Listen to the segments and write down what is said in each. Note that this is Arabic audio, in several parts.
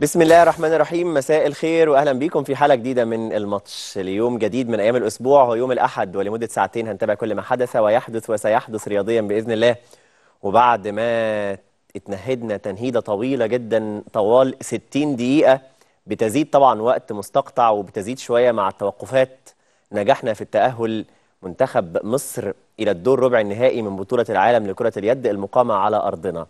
بسم الله الرحمن الرحيم. مساء الخير واهلا بيكم في حلقه جديده من الماتش ليوم جديد من ايام الاسبوع. هو يوم الاحد، ولمده ساعتين هنتابع كل ما حدث ويحدث وسيحدث رياضيا باذن الله. وبعد ما اتنهدنا تنهيده طويله جدا طوال 60 دقيقه، بتزيد طبعا وقت مستقطع وبتزيد شويه مع التوقفات، نجحنا في التاهل منتخب مصر الى الدور ربع النهائي من بطوله العالم لكره اليد المقامه على ارضنا.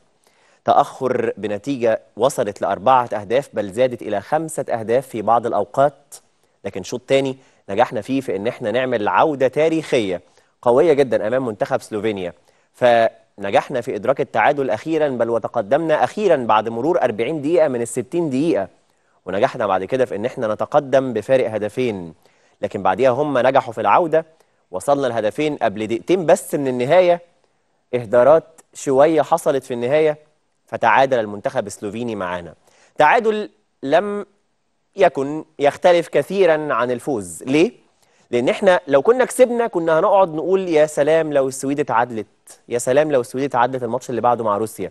تأخر بنتيجة وصلت لأربعة أهداف، بل زادت إلى 5 أهداف في بعض الأوقات. لكن شوط تاني نجحنا فيه في إن احنا نعمل عودة تاريخية قوية جدا أمام منتخب سلوفينيا، فنجحنا في إدراك التعادل أخيرا، بل وتقدمنا أخيرا بعد مرور 40 دقيقة من ال60 دقيقة. ونجحنا بعد كده في إن احنا نتقدم بفارق هدفين، لكن بعديها هم نجحوا في العودة. وصلنا الهدفين قبل دقيقتين بس من النهاية. إهدارات شوية حصلت في النهاية، فتعادل المنتخب السلوفيني معانا. تعادل لم يكن يختلف كثيرا عن الفوز. ليه؟ لأن احنا لو كنا كسبنا كنا هنقعد نقول يا سلام لو السويد اتعادلت، يا سلام لو السويد اتعادلت الماتش اللي بعده مع روسيا.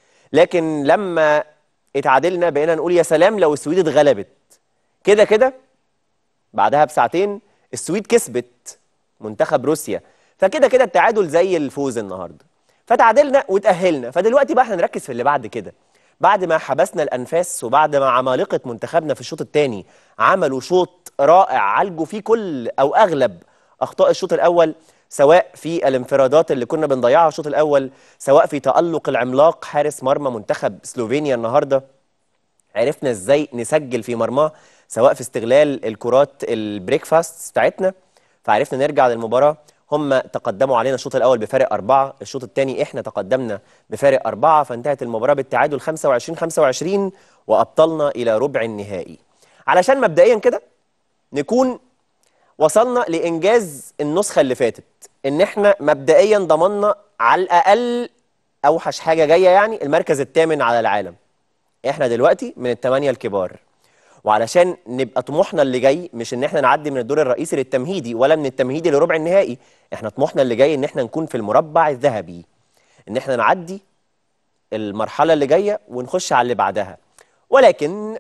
لكن لما اتعادلنا بقينا نقول يا سلام لو السويد اتغلبت. كده كده بعدها بساعتين السويد كسبت منتخب روسيا، فكده كده التعادل زي الفوز النهارده. فتعادلنا وتأهلنا، فدلوقتي بقى احنا نركز في اللي بعد كده. بعد ما حبسنا الأنفاس وبعد ما عمالقة منتخبنا في الشوط الثاني عملوا شوط رائع، عالجوا فيه كل أو أغلب أخطاء الشوط الأول، سواء في الانفرادات اللي كنا بنضيعها الشوط الأول، سواء في تألق العملاق حارس مرمى منتخب سلوفينيا النهارده. عرفنا ازاي نسجل في مرماه، سواء في استغلال الكرات البريكفاست بتاعتنا، فعرفنا نرجع للمباراة. هم تقدموا علينا الشوط الأول بفارق 4، الشوط الثاني احنا تقدمنا بفارق 4، فانتهت المباراة بالتعادل 25-25 وأبطلنا إلى ربع النهائي. علشان مبدئيا كده نكون وصلنا لإنجاز النسخة اللي فاتت، إن احنا مبدئيا ضمننا على الأقل أوحش حاجة جاية، يعني المركز الثامن على العالم. احنا دلوقتي من الثمانية الكبار، وعلشان نبقى طموحنا اللي جاي مش ان احنا نعدي من الدور الرئيسي للتمهيدي ولا من التمهيدي لربع النهائي، احنا طموحنا اللي جاي ان احنا نكون في المربع الذهبي، ان احنا نعدي المرحلة اللي جاية ونخش على اللي بعدها. ولكن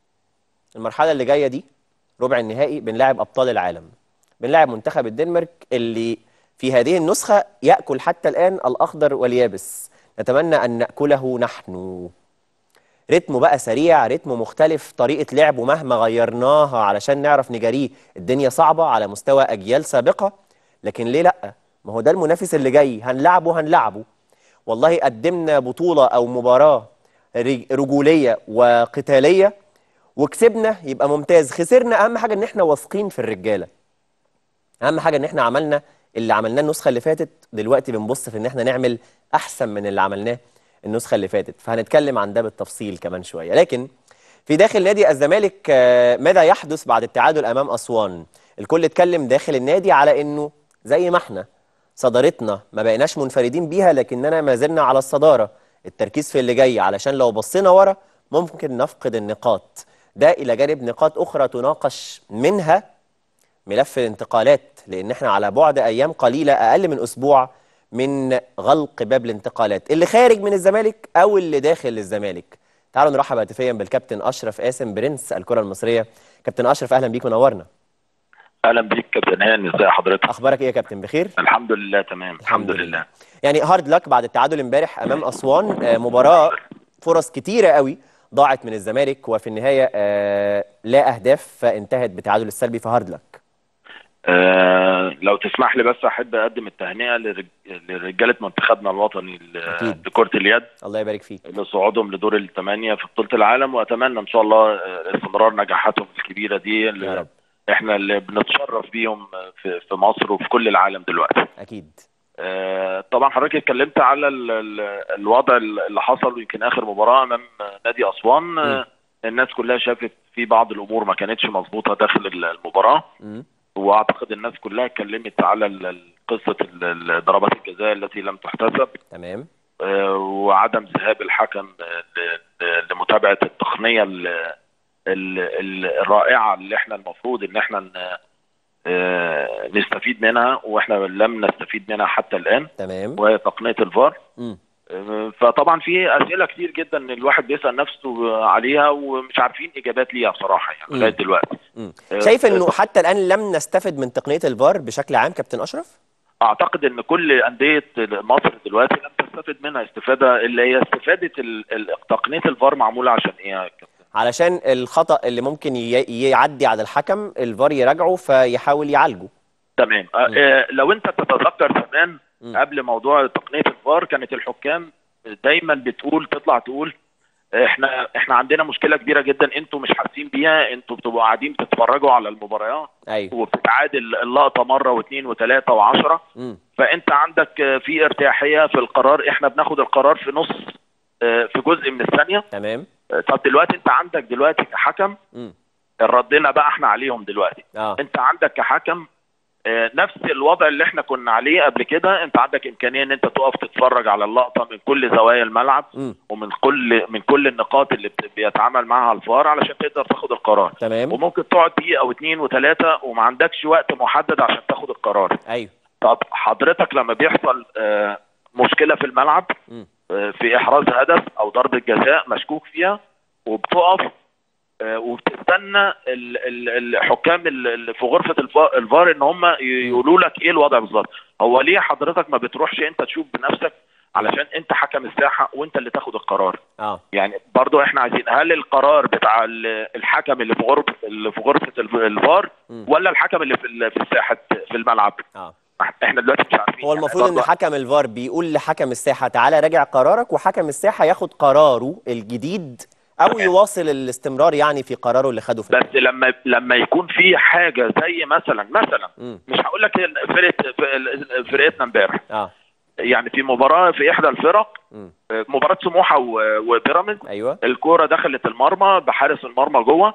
المرحلة اللي جاية دي ربع النهائي، بنلاعب أبطال العالم، بنلاعب منتخب الدنمارك اللي في هذه النسخة يأكل حتى الآن الأخضر واليابس، نتمنى أن نأكله نحن. رتمه بقى سريع، رتمه مختلف، طريقة لعبه مهما غيرناها علشان نعرف نجاريه الدنيا صعبة على مستوى أجيال سابقة. لكن ليه لأ؟ ما هو ده المنافس اللي جاي، هنلعبه. والله قدمنا بطولة أو مباراة رجولية وقتالية وكسبنا يبقى ممتاز، خسرنا أهم حاجة إن إحنا واثقين في الرجالة، أهم حاجة إن إحنا عملنا اللي عملناه النسخة اللي فاتت، دلوقتي بنبص في إن إحنا نعمل أحسن من اللي عملناه النسخة اللي فاتت، فهنتكلم عن ده بالتفصيل كمان شوية. لكن في داخل نادي الزمالك ماذا يحدث بعد التعادل أمام أسوان؟ الكل اتكلم داخل النادي على إنه زي ما إحنا صدارتنا ما بقيناش منفردين بيها، لكننا ما زلنا على الصدارة. التركيز في اللي جاي، علشان لو بصينا ورا ممكن نفقد النقاط، ده إلى جانب نقاط أخرى تناقش، منها ملف الانتقالات، لأن احنا على بعد أيام قليلة، أقل من أسبوع من غلق باب الانتقالات، اللي خارج من الزمالك أو اللي داخل الزمالك. تعالوا نرحب هاتفيا بالكابتن أشرف قاسم برنس الكرة المصرية. كابتن أشرف أهلا بيك، منورنا. اهلا بيك كابتن هاني، ازي حضرتك؟ أخبارك إيه يا كابتن؟ بخير؟ الحمد لله تمام، الحمد الحمد لله. لله. يعني هارد لك بعد التعادل امبارح أمام أسوان، مباراة فرص كتيرة قوي ضاعت من الزمالك، وفي النهاية لا أهداف، فانتهت بتعادل السلبي، فهارد لك. لو تسمح لي بس احب اقدم التهنئه لرجاله منتخبنا الوطني أكيد. لكره اليد الله يبارك فيك. لصعودهم لدور الثمانيه في بطوله العالم، واتمنى ان شاء الله استمرار نجاحاتهم الكبيره دي يا رب. احنا اللي بنتشرف بيهم في مصر وفي كل العالم دلوقتي. أكيد. طبعا حضرتك اتكلمت على الوضع اللي حصل، ويمكن اخر مباراه امام نادي اسوان الناس كلها شافت في بعض الامور ما كانتش مظبوطه داخل المباراه، واعتقد الناس كلها اتكلمت على قصه ضربات الجزاء التي لم تحتسب، تمام. وعدم ذهاب الحكم لمتابعه التقنيه الرائعه اللي احنا المفروض ان احنا نستفيد منها، واحنا لم نستفيد منها حتى الان، تمام. وهي تقنيه الفار. فطبعا في اسئله كتير جدا الواحد بيسال نفسه عليها ومش عارفين اجابات ليها بصراحه يعني لغايه دلوقتي. شايف انه حتى الان لم نستفد من تقنيه الفار بشكل عام كابتن اشرف؟ اعتقد ان كل انديه مصر دلوقتي لم تستفد منها استفاده اللي هي استفاده تقنيه الفار معموله عشان ايه يا كابتن؟ علشان الخطأ اللي ممكن يعدي على الحكم الفار يراجعه فيحاول يعالجه. تمام. لو انت تتذكر زمان قبل موضوع تقنيه الفار كانت الحكام دايما تطلع تقول احنا عندنا مشكله كبيره جدا انتوا مش حاسين بيها، انتوا بتبقوا قاعدين بتتفرجوا على المباريات. أيوة. وبتتعادل اللقطه مره واثنين وثلاثه وعشرة، فانت عندك في ارتياحيه في القرار، احنا بناخد القرار في نص في جزء من الثانيه. تمام. طب دلوقتي انت عندك دلوقتي كحكم ردنا بقى احنا عليهم دلوقتي. انت عندك كحكم نفس الوضع اللي احنا كنا عليه قبل كده، انت عندك امكانيه ان انت تقف تتفرج على اللقطه من كل زوايا الملعب ومن كل النقاط اللي بيتعامل معها الفار علشان تقدر تاخد القرار. تمام. وممكن تقعد دقيقه او اثنين وثلاثه وما عندكش وقت محدد عشان تاخد القرار. ايوه. طب حضرتك لما بيحصل مشكله في الملعب في احراز هدف او ضربه جزاء مشكوك فيها، وبتقف وبتستنى الحكام اللي في غرفه الفار ان هم يقولوا لك ايه الوضع بالظبط. هو ليه حضرتك ما بتروحش انت تشوف بنفسك علشان انت حكم الساحه وانت اللي تاخد القرار؟ يعني برضو احنا عايزين، هل القرار بتاع الحكم اللي في غرفه الفار ولا الحكم اللي في الساحه في الملعب؟ احنا دلوقتي مش عارفين. هو المفروض ان حكم الفار بيقول لحكم الساحه تعالى راجع قرارك، وحكم الساحه ياخد قراره الجديد او يواصل الاستمرار يعني في قراره اللي خده بس لما يكون في حاجه زي مثلا مش هقول لك فرقتنا امبارح يعني في مباراه في احدى الفرق، مباراه سموحه وبيراميدز. ايوه. الكوره دخلت المرمى بحارس المرمى جوه،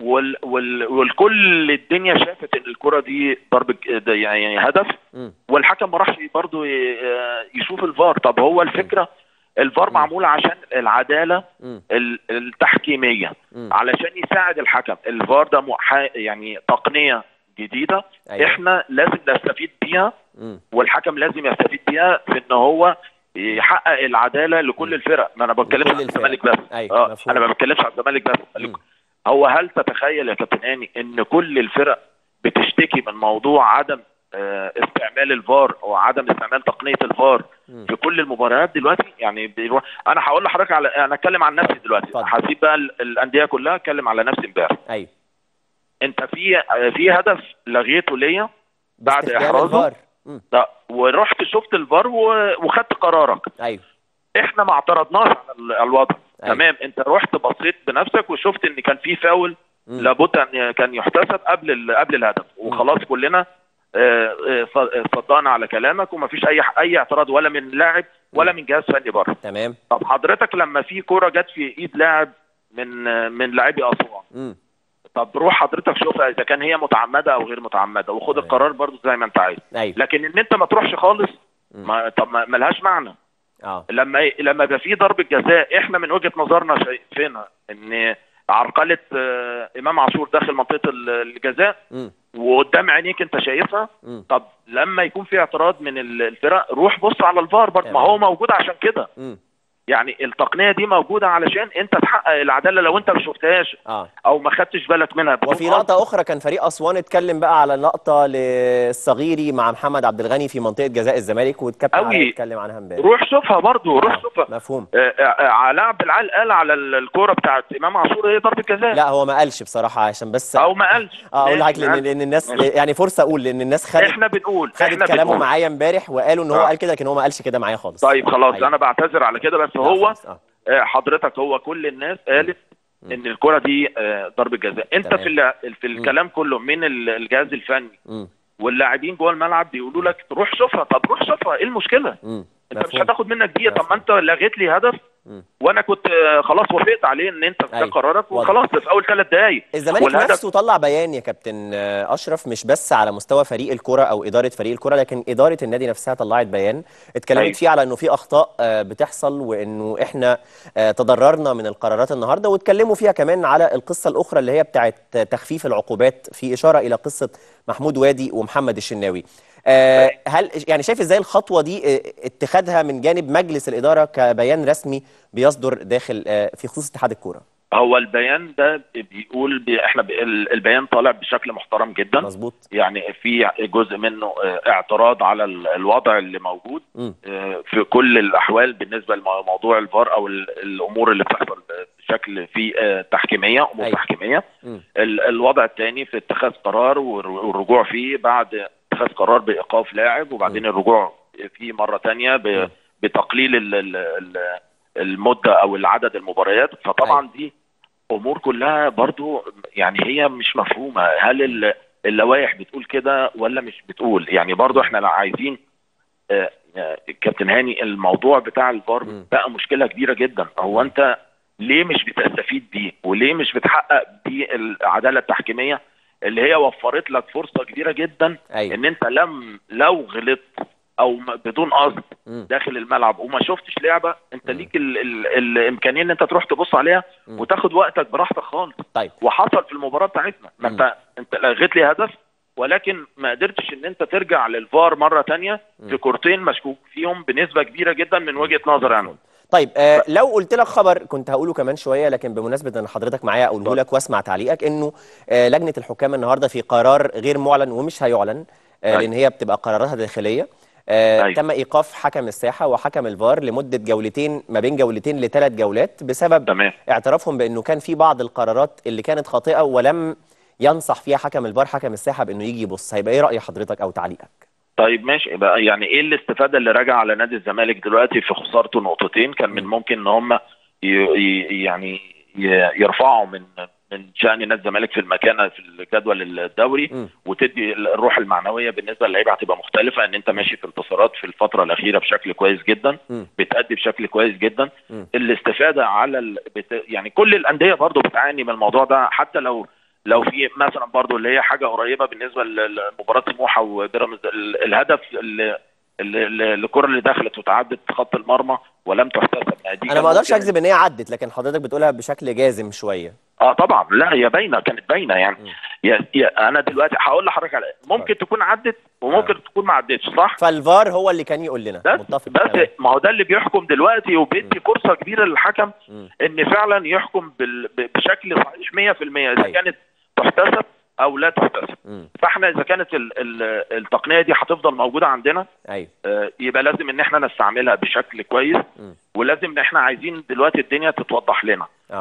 والكل الدنيا شافت ان الكوره دي ضربه يعني هدف، والحكم ما راحش برضه يشوف الفار. طب هو الفكره الفار معمول عشان العداله التحكيميه، علشان يساعد الحكم. الفار ده يعني تقنيه جديده. أيوة. احنا لازم نستفيد بيها والحكم لازم يستفيد بيها في ان هو يحقق العداله لكل الفرق. ما انا ما بتكلمش عن الزمالك بس. أيوة. انا ما بتكلمش عن الزمالك بس. هو هل تتخيل يا كابتن هاني ان كل الفرق بتشتكي من موضوع عدم استعمال الفار وعدم استعمال تقنيه الفار في كل المباريات دلوقتي؟ يعني انا هقول لحضرتك انا اتكلم عن نفسي دلوقتي، هسيب بقى الانديه كلها اتكلم على نفسي امبارح. ايوه. انت في هدف لغيته ليا بعد احرازه ورحت شفت الفار وخدت قرارك. ايوه. احنا ما اعترضناش على الوضع. أيوة. تمام. انت رحت بصيت بنفسك وشفت ان كان في فاول لابد ان كان يحتسب قبل الهدف، وخلاص كلنا صدقنا على كلامك ومفيش اي اعتراض ولا من لاعب ولا من جهاز فني بره. تمام. طب حضرتك لما في كوره جت في ايد لاعب من لاعبي اسوان، طب روح حضرتك شوفها اذا كان هي متعمده او غير متعمده وخد القرار برضو زي ما انت عايز. أيوة. لكن ان انت ما تروحش خالص طب ما لهاش معنى. لما يبقى في ضربه جزاء احنا من وجهه نظرنا شايفينها ان عرقله امام عاشور داخل منطقه الجزاء وقدام عينيك انت شايفها. طب لما يكون في اعتراض من الفرق روح بص على الفار برضه، ما هو موجود عشان كده. يعني التقنيه دي موجوده علشان انت تحقق العداله لو انت ما شفتهاش او ما خدتش بالك منها. وفي لقطه اخرى كان فريق اسوان اتكلم بقى على لقطه للصغيري مع محمد عبد الغني في منطقه جزاء الزمالك والكابتن علي اتكلم عنها امبارح. روح شوفها برضه، روح شوفها. مفهوم. علاء عبد العال قال على الكوره بتاعت امام عاشور هي ضربه جزاء. لا هو ما قالش بصراحه عشان بس او ما قالش. اقول لك لان الناس يعني فرصه اقول لان الناس خدت احنا بنقول خدت كلامه معايا امبارح وقالوا ان هو قال كده، لكن هو ما قالش كده معايا خالص. طيب خلاص. انا بعتذر على كده. بس هو حضرتك هو كل الناس قالت ان الكرة دي ضربة جزاء. انت في الكلام كله من الجهاز الفني واللاعبين جوه الملعب بيقولوا لك روح شوفها. طب روح شوفها، ايه المشكلة؟ انت مش هتاخد منك دقيقة. طب ما انت لغيت لي هدف وانا كنت خلاص وافقت عليه ان انت ده قرارك وخلاص في اول 3 دقايق. الزمالك نفسه طلع بيان يا كابتن اشرف، مش بس على مستوى فريق الكرة او اداره فريق الكرة، لكن اداره النادي نفسها طلعت بيان اتكلمت فيه على انه في اخطاء بتحصل وانه احنا تضررنا من القرارات النهارده، واتكلموا فيها كمان على القصه الاخرى اللي هي بتاعه تخفيف العقوبات، في اشاره الى قصه محمود وادي ومحمد الشناوي. هل يعني شايف ازاي الخطوه دي اتخاذها من جانب مجلس الاداره كبيان رسمي بيصدر داخل في خصوص اتحاد الكوره؟ هو البيان ده بيقول البيان طالع بشكل محترم جدا. مظبوط. يعني في جزء منه اعتراض على الوضع اللي موجود في كل الاحوال بالنسبه لموضوع الفار او الامور اللي بتحصل بشكل في تحكيميه، امور تحكيميه. الوضع الثاني في اتخاذ قرار والرجوع فيه بعد اتخاذ قرار بايقاف لاعب، وبعدين الرجوع فيه مره ثانيه بتقليل المده او العدد المباريات. فطبعا دي امور كلها برضو يعني هي مش مفهومه، هل اللوائح بتقول كده ولا مش بتقول؟ يعني برضو احنا عايزين كابتن هاني، الموضوع بتاع الفار بقى مشكله كبيره جدا. هو انت ليه مش بتستفيد بيه وليه مش بتحقق بيه العداله التحكيميه اللي هي وفرت لك فرصه كبيره جدا؟ ان انت لو غلطت او بدون قصد داخل الملعب وما شفتش لعبه، انت ليك الامكانيه ان انت تروح تبص عليها وتاخد وقتك براحتك خالص. طيب. وحصل في المباراه بتاعتنا، ما انت لغيت لي هدف ولكن ما قدرتش ان انت ترجع للفار مره ثانيه في كورتين مشكوك فيهم بنسبه كبيره جدا من وجهه نظري انا. طيب لو قلت لك خبر كنت هقوله كمان شويه، لكن بمناسبه ان حضرتك معايا اقوله لك واسمع تعليقك، انه لجنه الحكام النهارده في قرار غير معلن ومش هيعلن لان هي بتبقى قراراتها داخليه. تم ايقاف حكم الساحه وحكم الفار لمده جولتين، ما بين جولتين ل3 جولات، بسبب اعترافهم بانه كان في بعض القرارات اللي كانت خاطئه ولم ينصح فيها حكم الفار حكم الساحه بانه يجي يبص. هيبقى ايه راي حضرتك او تعليقك؟ طيب ماشي، يبقى يعني ايه الاستفاده اللي راجع على نادي الزمالك دلوقتي في خسارته نقطتين؟ كان من ممكن ان هم يعني يرفعوا من شأن نادي الزمالك في المكانه في الجدول الدوري، وتدي الروح المعنويه بالنسبه للعيبه هتبقى مختلفه، ان انت ماشي في انتصارات في الفتره الاخيره بشكل كويس جدا، بتأدي بشكل كويس جدا. الاستفاده على يعني كل الانديه برضو بتعاني من الموضوع ده، حتى لو في مثلا برضو اللي هي حاجه قريبه بالنسبه لمباراه سموحه وبيراميدز، الهدف الكره اللي دخلت وتعدت خط المرمى ولم تحتسب. انا ما اقدرش اكذب ان هي عدت، لكن حضرتك بتقولها بشكل جازم شويه. طبعا، لا هي باينه، كانت باينه يعني. انا دلوقتي هقول لحضرتك على ممكن تكون عدت وممكن تكون ما عدتش، صح؟ فالفار هو اللي كان يقول لنا. متفق. بس ما هو ده اللي بيحكم دلوقتي وبيدي فرصه كبيره للحكم ان فعلا يحكم بشكل صحيح 100% اذا كانت تحتسب او لا تحتسب. فاحنا اذا كانت التقنيه دي هتفضل موجوده عندنا، يبقى لازم ان احنا نستعملها بشكل كويس، ولازم ان احنا عايزين دلوقتي الدنيا تتوضح لنا.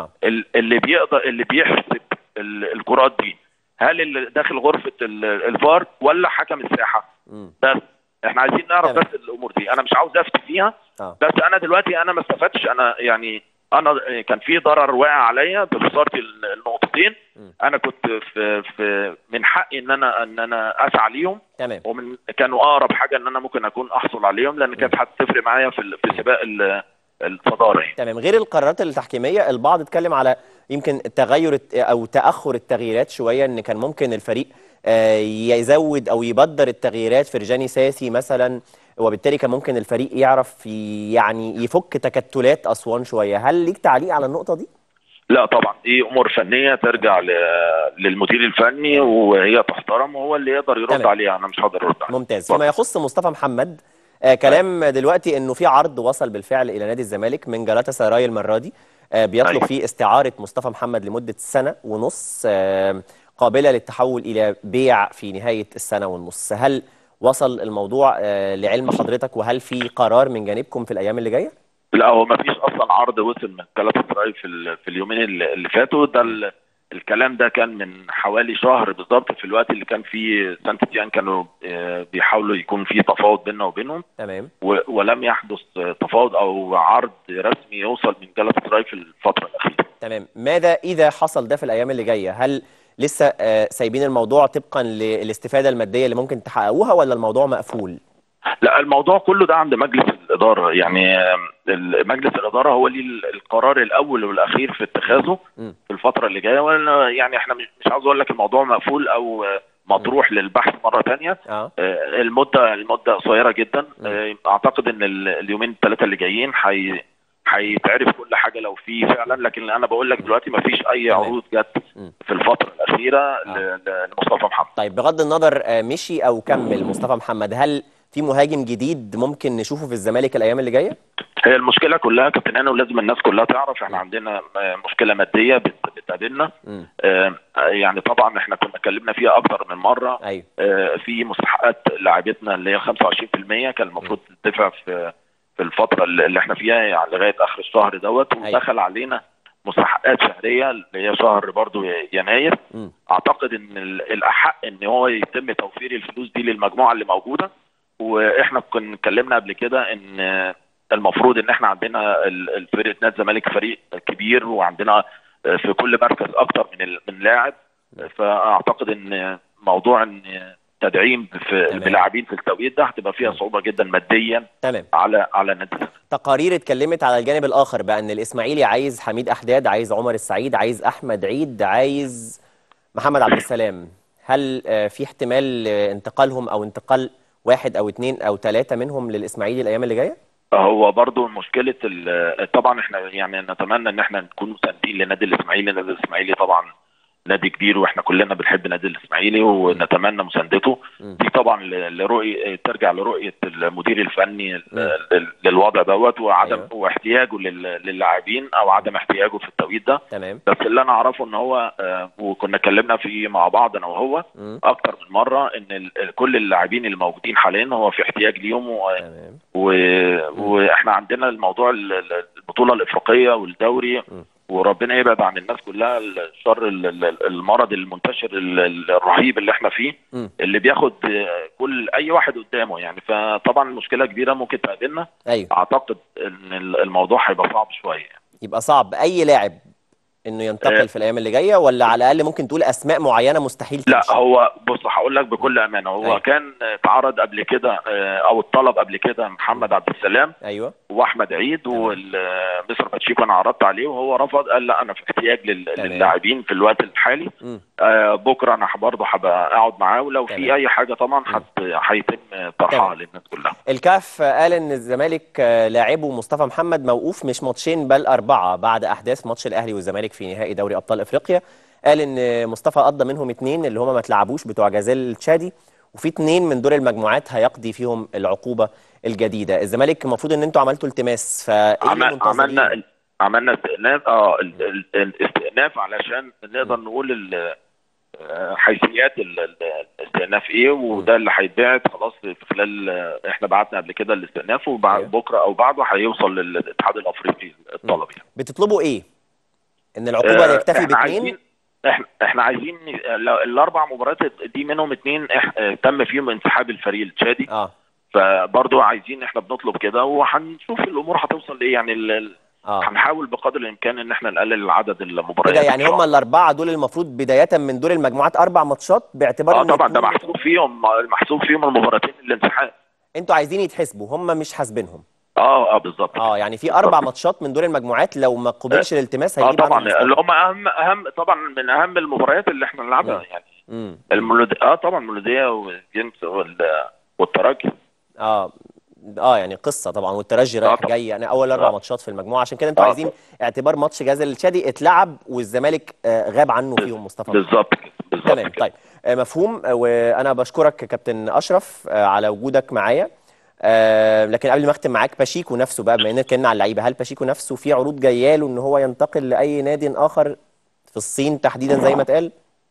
اللي بيحسب الكرات دي، هل اللي داخل غرفه الفار ولا حكم الساحه؟ بس احنا عايزين نعرف بس الامور دي. انا مش عاوز افتي فيها، بس انا دلوقتي انا ما استفدتش. انا يعني انا كان في ضرر واقع عليا بخسارتي النقطتين. انا كنت في من حقي ان انا اسعى ليهم، ومن كانوا اقرب حاجه ان انا ممكن اكون احصل عليهم، لان كانت هتفرق معايا في سباق الصداره يعني. تمام. غير القرارات التحكيميه، البعض اتكلم على يمكن تغير او تاخر التغييرات شويه، ان كان ممكن الفريق يزود او يبدر التغييرات في فرجاني ساسي مثلا، وبالتالي كان ممكن الفريق يعرف يعني يفك تكتلات اسوان شويه. هل ليك تعليق على النقطه دي؟ لا طبعا، دي امور فنيه ترجع للمدير الفني، وهي تحترم وهو اللي يقدر يرد عليها، انا مش هقدر ارد عليها. ممتاز. فيما يخص مصطفى محمد، كلام دلوقتي انه في عرض وصل بالفعل الى نادي الزمالك من جالاتا سراي المره دي، بيطلب فيه استعاره مصطفى محمد لمده 1.5 سنة، قابله للتحول الى بيع في نهايه ال1.5 سنة. هل وصل الموضوع لعلم حضرتك، وهل في قرار من جانبكم في الايام اللي جايه؟ لا، هو ما فيش اصلا عرض وصل من جالاتا سراي في اليومين اللي فاتوا. ده الكلام ده كان من حوالي شهر بالظبط، في الوقت اللي كان فيه سانت تيان كانوا بيحاولوا يكون فيه تفاوض بيننا وبينهم. تمام. ولم يحدث تفاوض او عرض رسمي يوصل من جالاتا سراي في الفتره الاخيره. تمام. ماذا اذا حصل ده في الايام اللي جايه؟ هل لسه سايبين الموضوع طبقا للاستفاده الماديه اللي ممكن تحققوها، ولا الموضوع مقفول؟ لا، الموضوع كله ده عند مجلس الاداره. يعني مجلس الاداره هو ليه القرار الاول والاخير في اتخاذه في الفتره اللي جايه. يعني احنا مش عاوز اقول لك الموضوع مقفول او مطروح للبحث مره ثانيه. المده قصيره جدا. اعتقد ان اليومين 3 اللي جايين هيتعرف كل حاجه لو في فعلا. لكن انا بقول لك دلوقتي ما فيش اي عروض جت في الفتره الاخيره لمصطفى محمد. طيب بغض النظر مشي او كمل مصطفى محمد، هل في مهاجم جديد ممكن نشوفه في الزمالك الايام اللي جايه؟ هي المشكله كلها كابتن انا، ولازم الناس كلها تعرف احنا عندنا مشكله ماديه بتقابلنا. يعني طبعا احنا كنا اتكلمنا فيها اكتر من مره. أيوه. في مستحقات لاعبتنا اللي هي 25% كان المفروض تدفع في الفتره اللي احنا فيها يعني لغايه اخر الشهر دوت. ودخل علينا مستحقات شهريه اللي هي شهر برضو يناير. اعتقد ان الاحق ان هو يتم توفير الفلوس دي للمجموعه اللي موجوده. واحنا كنا اتكلمنا قبل كده ان المفروض ان احنا عندنا فرقه نادي الزمالك فريق كبير، وعندنا في كل مركز اكتر من لاعب. فاعتقد ان موضوع ان تدعيم في اللاعبين في التوقيت ده هتبقى فيها صعوبه جدا ماديا. تمام. على نادي الزمالك. تقارير اتكلمت على الجانب الاخر بقى ان الاسماعيلي عايز حميد احداد، عايز عمر السعيد، عايز احمد عيد، عايز محمد عبد السلام. هل في احتمال انتقالهم او انتقال واحد او اثنين او ثلاثه منهم للاسماعيلي الايام اللي جايه؟ هو برضو مشكله طبعا احنا يعني نتمنى ان احنا نكون مساندين لنادي الاسماعيلي. نادي الاسماعيلي طبعا نادي كبير، واحنا كلنا بنحب نادي الاسماعيلي ونتمنى مساندته. دي طبعا ترجع لرؤيه المدير الفني للوضع دوت، وعدم واحتياجه للاعبين او عدم احتياجه في التوقيت ده. تمام. بس اللي انا اعرفه ان هو وكنا اتكلمنا فيه مع بعض انا وهو اكتر من مره ان كل اللاعبين اللي موجودين حاليا هو في احتياج ليهم. واحنا عندنا الموضوع البطوله الافريقيه والدوري، وربنا يبعد عن الناس كلها الشر المرض المنتشر الرهيب اللي احنا فيه اللي بياخد كل اي واحد قدامه يعني. فطبعا المشكله كبيره ممكن تقابلنا. أيوه. اعتقد ان الموضوع هيبقى صعب شويه. يبقى صعب اي لاعب انه ينتقل في الايام اللي جايه، ولا على الاقل ممكن تقول اسماء معينه مستحيل تمشي؟ لا هو بص هقول لك بكل امانه، هو أيوه. كان اتعرض قبل كده او اتطلب قبل كده محمد عبد السلام. ايوه. واحمد عيد ومستر باتشيكو انا عرضت عليه وهو رفض، قال لا انا في احتياج للاعبين في الوقت الحالي. بكره انا برضه هبقى اقعد معاه، ولو في اي حاجه طبعا هيتم طرحها للناس كلها. الكاف قال ان الزمالك لاعبه مصطفى محمد موقوف مش ماتشين بل 4 بعد احداث ماتش الاهلي والزمالك في نهائي دوري ابطال افريقيا. قال ان مصطفى قضى منهم 2 اللي هم ما اتلعبوش بتوع جازيل التشادي، وفي 2 من دور المجموعات هيقضي فيهم العقوبه الجديده. الزمالك المفروض ان انتوا عملتوا التماس، عملنا استئناف الاستئناف علشان نقدر نقول حيثيات الاستئناف ايه، وده اللي هيتبعت خلاص في خلال احنا بعتنا قبل كده الاستئناف، وبعد بكره او بعده هيوصل للاتحاد الافريقي الطلب يعني. بتطلبوا ايه؟ ان العقوبه يكتفي ب2؟ احنا عايزين ال4 مباريات دي منهم 2 تم فيهم انسحاب الفريق التشادي. فبرضه عايزين احنا بنطلب كده، وهنشوف الامور هتوصل لايه يعني. هنحاول بقدر الامكان ان احنا نقلل عدد المباريات. يعني هم ال4 دول المفروض بدايه من دور المجموعات 4 ماتشات باعتبار ان طبعا ده محسوب فيهم المباراتين الانسحاب. انتوا عايزين يتحسبوا، هم مش حاسبينهم. بالظبط. يعني في 4 ماتشات من دور المجموعات لو ما قبلش الالتماس هيجيب طبعا اللي هم اهم طبعا من اهم المباريات اللي احنا نلعبها يعني. طبعا المولوديه والجنس والترجي. يعني قصه طبعا، والترجي رايح جاي يعني اول 4 ماتشات في المجموعه، عشان كده انتوا عايزين اعتبار ماتش جازل التشادي اتلعب والزمالك غاب عنه فيهم مصطفى. بالظبط تمام. طيب مفهوم، وانا بشكرك كابتن اشرف على وجودك معايا. لكن قبل ما اختم معاك، باشيكو نفسه بقى بما اننا اتكلمنا على اللعيبه، هل باشيكو نفسه في عروض جايه له ان هو ينتقل لاي نادي اخر في الصين تحديدا زي ما اتقال؟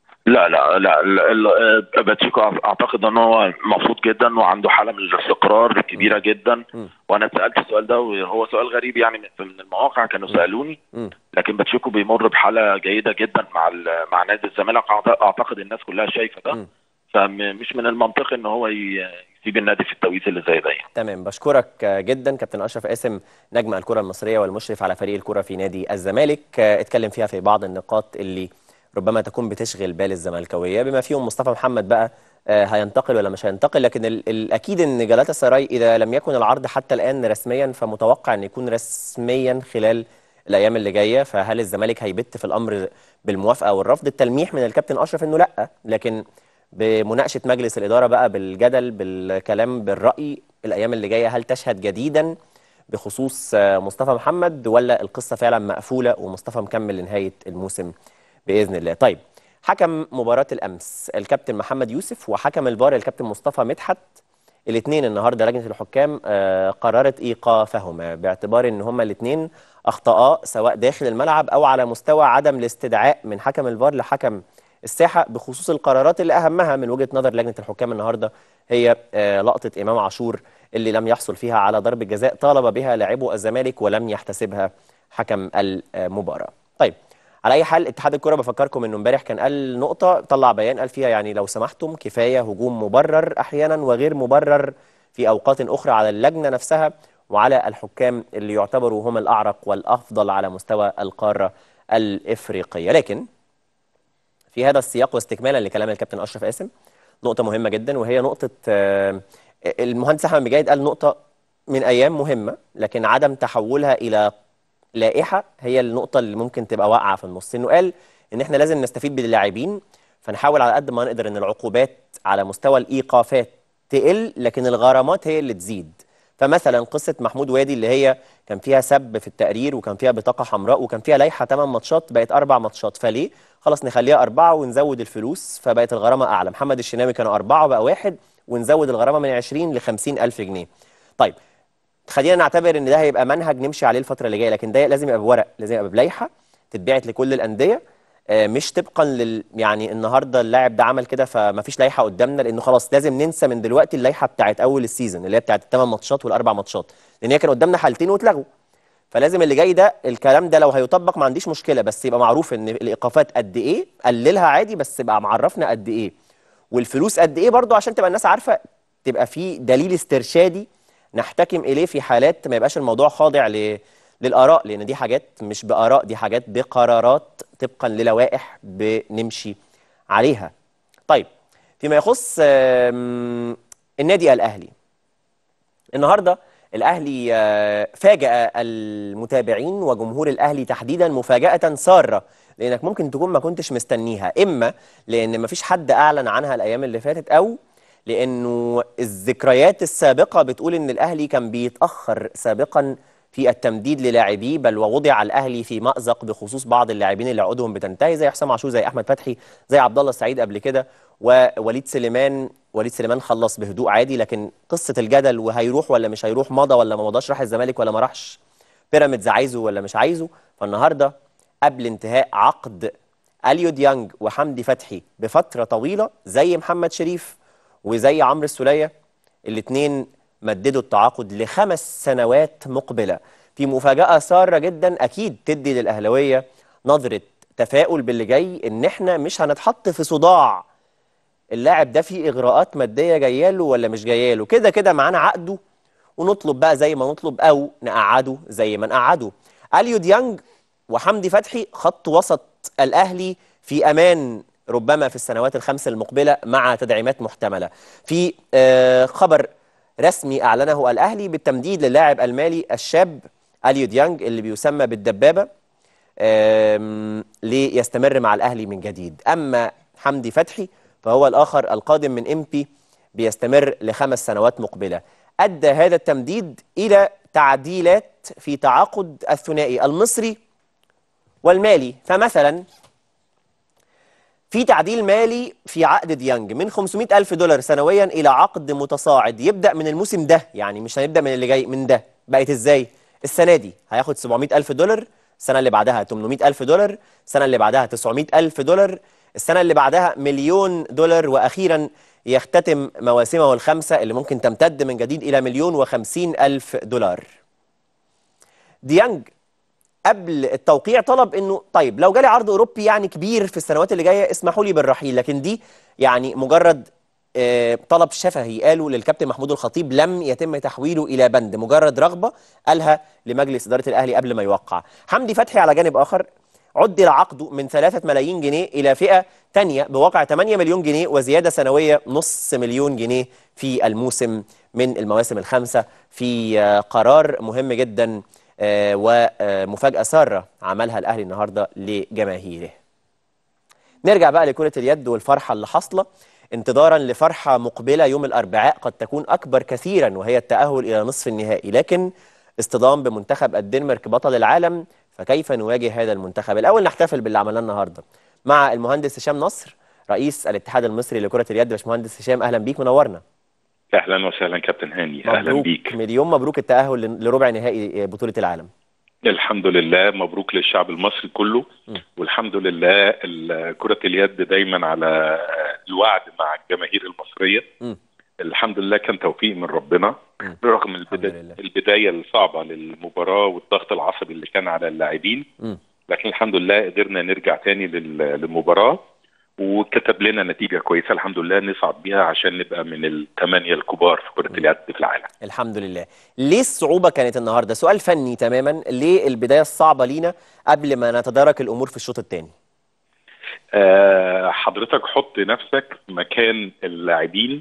لا باتشيكو اعتقد ان هو مبسوط جدا وعنده حاله من الاستقرار كبيره جدا. وانا سالت السؤال ده وهو سؤال غريب يعني، من المواقع كانوا سالوني. لكن باتشيكو بيمر بحاله جيده جدا مع نادي الزمالك. اعتقد الناس كلها شايفه ده، فمش من المنطقي ان هو يسيب النادي في التوقيت اللي زي ده. تمام. بشكرك جدا كابتن اشرف قاسم، نجم الكره المصريه والمشرف على فريق الكره في نادي الزمالك. اتكلم فيها في بعض النقاط اللي ربما تكون بتشغل بال الزملكاويه، بما فيهم مصطفى محمد بقى هينتقل ولا مش هينتقل. لكن الاكيد ان جالاتا سراي اذا لم يكن العرض حتى الان رسميا، فمتوقع ان يكون رسميا خلال الايام اللي جايه. فهل الزمالك هيبت في الامر بالموافقه والرفض؟ التلميح من الكابتن اشرف انه لا، لكن بمناقشه مجلس الاداره بقى بالجدل بالكلام بالراي الايام اللي جايه هل تشهد جديدا بخصوص مصطفى محمد، ولا القصة فعلا مقفولة ومصطفى مكمل لنهاية الموسم بإذن الله؟ طيب، حكم مباراة الأمس الكابتن محمد يوسف، وحكم الفار الكابتن مصطفى مدحت، الاثنين النهارده لجنة الحكام قررت إيقافهما باعتبار إن هما الاثنين أخطاء سواء داخل الملعب أو على مستوى عدم الاستدعاء من حكم الفار لحكم الساحة بخصوص القرارات اللي أهمها من وجهة نظر لجنة الحكام النهارده هي لقطة إمام عاشور اللي لم يحصل فيها على ضربة جزاء طالب بها لاعبو الزمالك ولم يحتسبها حكم المباراة. طيب، على اي حال اتحاد الكره بفكركم انه امبارح كان قال نقطه، طلع بيان قال فيها يعني لو سمحتم كفايه هجوم مبرر احيانا وغير مبرر في اوقات اخرى على اللجنه نفسها وعلى الحكام اللي يعتبروا هم الاعرق والافضل على مستوى القاره الافريقيه. لكن في هذا السياق واستكمالا لكلام الكابتن اشرف قاسم، نقطه مهمه جدا وهي نقطه المهندس احمد مجاهد قال نقطه من ايام مهمه لكن عدم تحولها الى لائحه هي النقطه اللي ممكن تبقى واقعه في النص. انه قال ان احنا لازم نستفيد باللاعبين، فنحاول على قد ما نقدر ان العقوبات على مستوى الايقافات تقل لكن الغرامات هي اللي تزيد. فمثلا قصه محمود وادي اللي هي كان فيها سب في التقرير وكان فيها بطاقه حمراء وكان فيها لائحه 8 ماتشات بقت 4 ماتشات، فليه؟ خلاص نخليها 4 ونزود الفلوس فبقت الغرامه اعلى. محمد الشناوي كانوا 4 بقى 1 ونزود الغرامه من 20 ل 50,000 جنيه. طيب، خلينا نعتبر ان ده هيبقى منهج نمشي عليه الفتره اللي جايه، لكن ده لازم يبقى بورق، لازم يبقى بلائحه تتبعت لكل الانديه، مش طبقا يعني النهارده اللاعب ده عمل كده فما فيش لائحه قدامنا، لانه خلاص لازم ننسى من دلوقتي اللائحه بتاعت اول السيزون اللي هي بتاعت الثمان ماتشات والاربع ماتشات، لان هي كان قدامنا حالتين واتلغوا. فلازم اللي جاي ده الكلام ده لو هيطبق ما عنديش مشكله، بس يبقى معروف ان الايقافات قد ايه، قللها عادي بس يبقى معرفنا قد ايه، والفلوس قد ايه برضو عشان تبقى الناس عارفه، تبقى في دليل استرشادي نحتكم اليه في حالات ما يبقاش الموضوع خاضع للاراء، لان دي حاجات مش باراء، دي حاجات بقرارات طبقا للوائح بنمشي عليها. طيب، فيما يخص النادي الاهلي، النهارده الاهلي فاجأ المتابعين وجمهور الاهلي تحديدا مفاجأة سارة، لانك ممكن تكون ما كنتش مستنيها، اما لان ما فيش حد اعلن عنها الايام اللي فاتت، او لانه الذكريات السابقة بتقول ان الاهلي كان بيتأخر سابقا في التمديد للاعبيه، بل ووضع الاهلي في مأزق بخصوص بعض اللاعبين اللي عقودهم بتنتهي زي حسام عاشور زي احمد فتحي زي عبد الله السعيد قبل كده، ووليد سليمان. وليد سليمان خلص بهدوء عادي، لكن قصة الجدل وهيروح ولا مش هيروح، مضى ولا ما مضاش، راح الزمالك ولا ما راحش، بيراميدز عايزه ولا مش عايزه. فالنهارده قبل انتهاء عقد اليو ديانج وحمدي فتحي بفترة طويلة زي محمد شريف وزي عمرو السولية، الاثنين مددوا التعاقد ل5 سنوات مقبلة، في مفاجأة سارة جدا اكيد تدي للاهلاوية نظرة تفاؤل باللي جاي، ان احنا مش هنتحط في صداع اللاعب ده في اغراءات ماديه جايه له ولا مش جايه له، كده كده معانا عقده ونطلب بقى زي ما نطلب او نقعده زي ما نقعده. اليو ديانج وحمدي فتحي خط وسط الاهلي في امان ربما في السنوات ال5 المقبله مع تدعيمات محتمله. في خبر رسمي اعلنه الاهلي بالتمديد للاعب المالي الشاب اليو ديانج اللي بيسمى بالدبابه ليستمر مع الاهلي من جديد. اما حمدي فتحي فهو الآخر القادم من إمبي بيستمر ل5 سنوات مقبلة. أدى هذا التمديد إلى تعديلات في تعاقد الثنائي المصري والمالي، فمثلا في تعديل مالي في عقد ديانج من 500,000 دولار سنويا إلى عقد متصاعد يبدأ من الموسم ده، يعني مش هنبدأ من اللي جاي، من ده. بقت إزاي؟ السنة دي هياخد 700,000 دولار، السنة اللي بعدها 800,000 دولار، السنة اللي بعدها 900,000 دولار، السنة اللي بعدها 1,000,000 دولار، وأخيرا يختتم مواسمه ال5 اللي ممكن تمتد من جديد إلى 1,050,000 دولار. ديانج قبل التوقيع طلب انه طيب لو جالي عرض اوروبي يعني كبير في السنوات اللي جايه اسمحوا لي بالرحيل، لكن دي يعني مجرد طلب شفهي قالوا للكابتن محمود الخطيب، لم يتم تحويله الى بند، مجرد رغبه قالها لمجلس اداره الاهلي قبل ما يوقع. حمدي فتحي على جانب اخر عدل عقده من 3 ملايين جنيه الى فئه ثانيه بواقع 8 مليون جنيه وزياده سنويه نص مليون جنيه في الموسم من المواسم ال5، في قرار مهم جدا ومفاجأة سارة عملها الأهلي النهاردة لجماهيره. نرجع بقى لكرة اليد والفرحة اللي حاصلة انتظارا لفرحة مقبلة يوم الأربعاء قد تكون أكبر كثيرا، وهي التأهل إلى نصف النهائي، لكن اصطدام بمنتخب الدنمارك بطل العالم، فكيف نواجه هذا المنتخب؟ الأول نحتفل باللي عملناه النهارده مع المهندس هشام نصر رئيس الاتحاد المصري لكرة اليد. باشمهندس هشام أهلا بيك، منورنا. اهلا وسهلا كابتن هاني، اهلا مبروك، بيك. مليون مبروك التأهل لربع نهائي بطولة العالم. الحمد لله، مبروك للشعب المصري كله. والحمم لله كرة اليد دايما على الوعد مع الجماهير المصرية. الحمد لله كان توفيق من ربنا رغم البداية الصعبة للمباراة والضغط العصبي اللي كان على اللاعبين، لكن الحمد لله قدرنا نرجع تاني للمباراة وكتب لنا نتيجة كويسة الحمد لله نصعد بيها عشان نبقى من الثمانية الكبار في كرة اليد في العالم. الحمد لله. ليه الصعوبة كانت النهاردة؟ سؤال فني تماما، ليه البداية الصعبة لينا قبل ما نتدارك الأمور في الشوط الثاني؟ حضرتك حط نفسك مكان اللاعبين.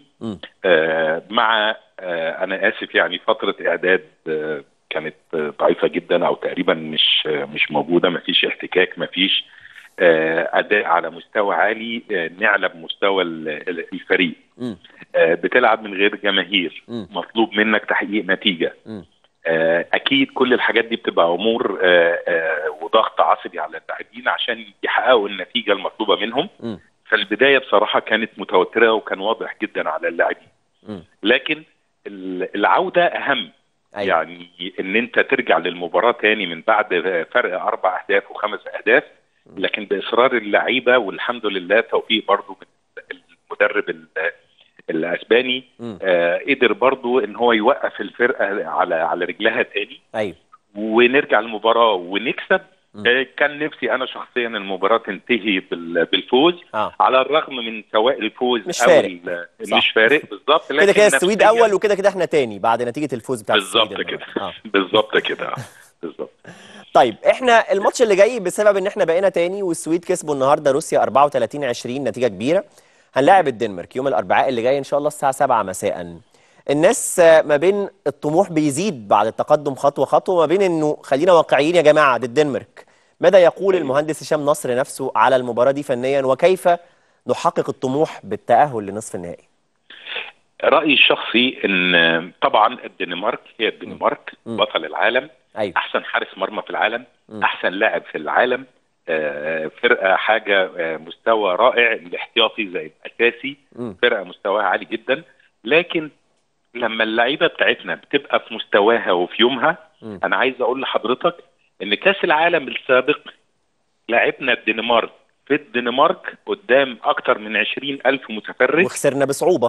مع أنا آسف يعني فترة إعداد كانت ضعيفة جدا أو تقريبا مش موجودة، مفيش احتكاك، مفيش أداء على مستوى عالي نعلى بمستوى الفريق. بتلعب من غير جماهير، مطلوب منك تحقيق نتيجة. أكيد كل الحاجات دي بتبقى أمور وضغط عصبي على اللاعبين عشان يحققوا النتيجة المطلوبة منهم. فالبداية بصراحة كانت متوترة وكان واضح جدا على اللاعبين، لكن العودة أهم. أيوة. يعني إن أنت ترجع للمباراة تاني من بعد فرق 4 أهداف و5 أهداف، لكن بإصرار اللعيبة والحمد لله توفيق برضو من المدرب الأسباني. قدر برضو إن هو يوقف الفرقة على رجلها تاني. أيوة. ونرجع المباراة ونكسب. كان نفسي أنا شخصيا المباراة تنتهي بالفوز. على الرغم من سواء الفوز مش فارق، مش فارق بالظبط، كده كده السويد أول وكده احنا تاني بعد نتيجة الفوز بتاع السويد. بالظبط كده. بالظبط كده. بالظبط. طيب احنا الماتش اللي جاي بسبب ان احنا بقينا تاني والسويد كسبوا النهارده روسيا 34-20 نتيجه كبيره، هنلاعب الدنمارك يوم الاربعاء اللي جاي ان شاء الله الساعه 7 مساء. الناس ما بين الطموح بيزيد بعد التقدم خطوه خطوه، ما بين انه خلينا واقعيين يا جماعه دي الدنمارك. ماذا يقول المهندس هشام نصر نفسه على المباراه دي فنيا، وكيف نحقق الطموح بالتاهل لنصف النهائي؟ رايي الشخصي ان طبعا الدنمارك هي الدنمارك بطل العالم. أيوة. احسن حارس مرمى في العالم، احسن لاعب في العالم. فرقه حاجه مستوى رائع، الاحتياطي زي الاساسي. فرقه مستواها عالي جدا، لكن لما اللعيبه بتاعتنا بتبقى في مستواها وفي يومها. انا عايز اقول لحضرتك ان كاس العالم السابق لعبنا الدنمارك في الدنمارك قدام اكتر من 20,000 متفرج وخسرنا بصعوبه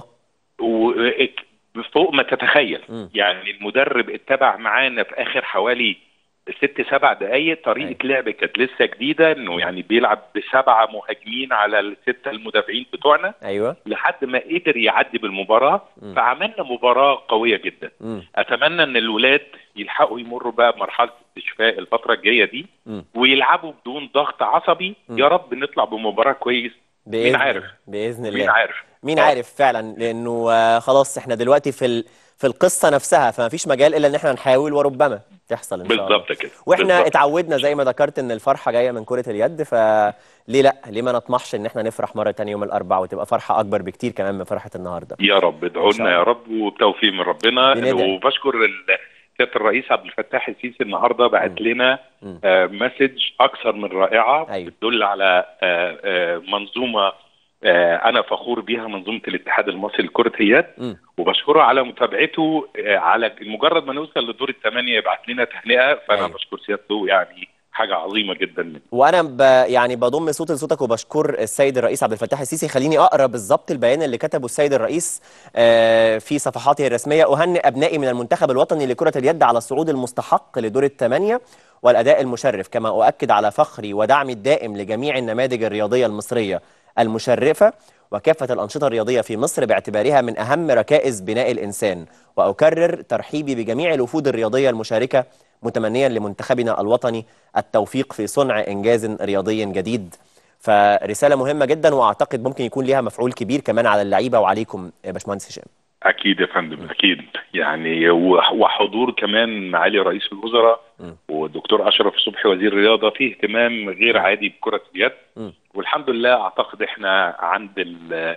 فوق ما تتخيل. يعني المدرب اتبع معانا في اخر حوالي 6-7 دقايق طريقه لعب كانت لسه جديده، انه يعني بيلعب ب7 مهاجمين على ال6 المدافعين بتوعنا. ايوه. لحد ما قدر يعدي بالمباراه. فعملنا مباراه قويه جدا. اتمنى ان الولاد يلحقوا يمروا بقى بمرحله استشفاء الفتره الجايه دي ويلعبوا بدون ضغط عصبي. يا رب نطلع بمباراه كويس. مين عارف؟ باذن الله. مين عارف؟ مين عارف فعلا، لانه خلاص احنا دلوقتي في القصه نفسها، فما فيش مجال الا ان احنا نحاول وربما تحصل ان شاء الله. بالظبط كده. واحنا اتعودنا زي ما ذكرت ان الفرحه جايه من كره اليد، فليه لا؟ ليه ما نطمحش ان احنا نفرح مره ثانيه يوم الاربعاء وتبقى فرحه اكبر بكتير كمان من فرحه النهارده. يا رب ادعوا لنا يا رب وبتوفيق من ربنا. وبشكر سيادة الرئيس عبد الفتاح السيسي النهارده بعت لنا مسج اكثر من رائعه. أيوة. بتدل على منظومه انا فخور بيها، منظومه الاتحاد المصري لكره اليد. وبشكره على متابعته. على مجرد ما نوصل لدور الثمانيه يبعت لنا تهنئه. فانا أيوة. بشكر سيادته، يعني حاجه عظيمه جدا منه. وانا يعني بضم صوتي لصوتك وبشكر السيد الرئيس عبد الفتاح السيسي. خليني اقرا بالظبط البيان اللي كتبه السيد الرئيس في صفحاته الرسميه: اهنئ ابنائي من المنتخب الوطني لكره اليد على الصعود المستحق لدور الثمانيه والاداء المشرف، كما اؤكد على فخري ودعمي الدائم لجميع النماذج الرياضيه المصريه المشرفه وكافه الانشطه الرياضيه في مصر باعتبارها من اهم ركائز بناء الانسان. واكرر ترحيبي بجميع الوفود الرياضيه المشاركه، متمنيا لمنتخبنا الوطني التوفيق في صنع إنجاز رياضي جديد. فرسالة مهمة جدا، وأعتقد ممكن يكون ليها مفعول كبير كمان على اللعيبة وعليكم يا باشمهندس هشام. أكيد يا فندم، أكيد. يعني وحضور كمان معالي رئيس الوزراء والدكتور أشرف صبحي وزير الرياضة، فيه اهتمام غير عادي بكرة اليد. والحمد لله أعتقد إحنا عند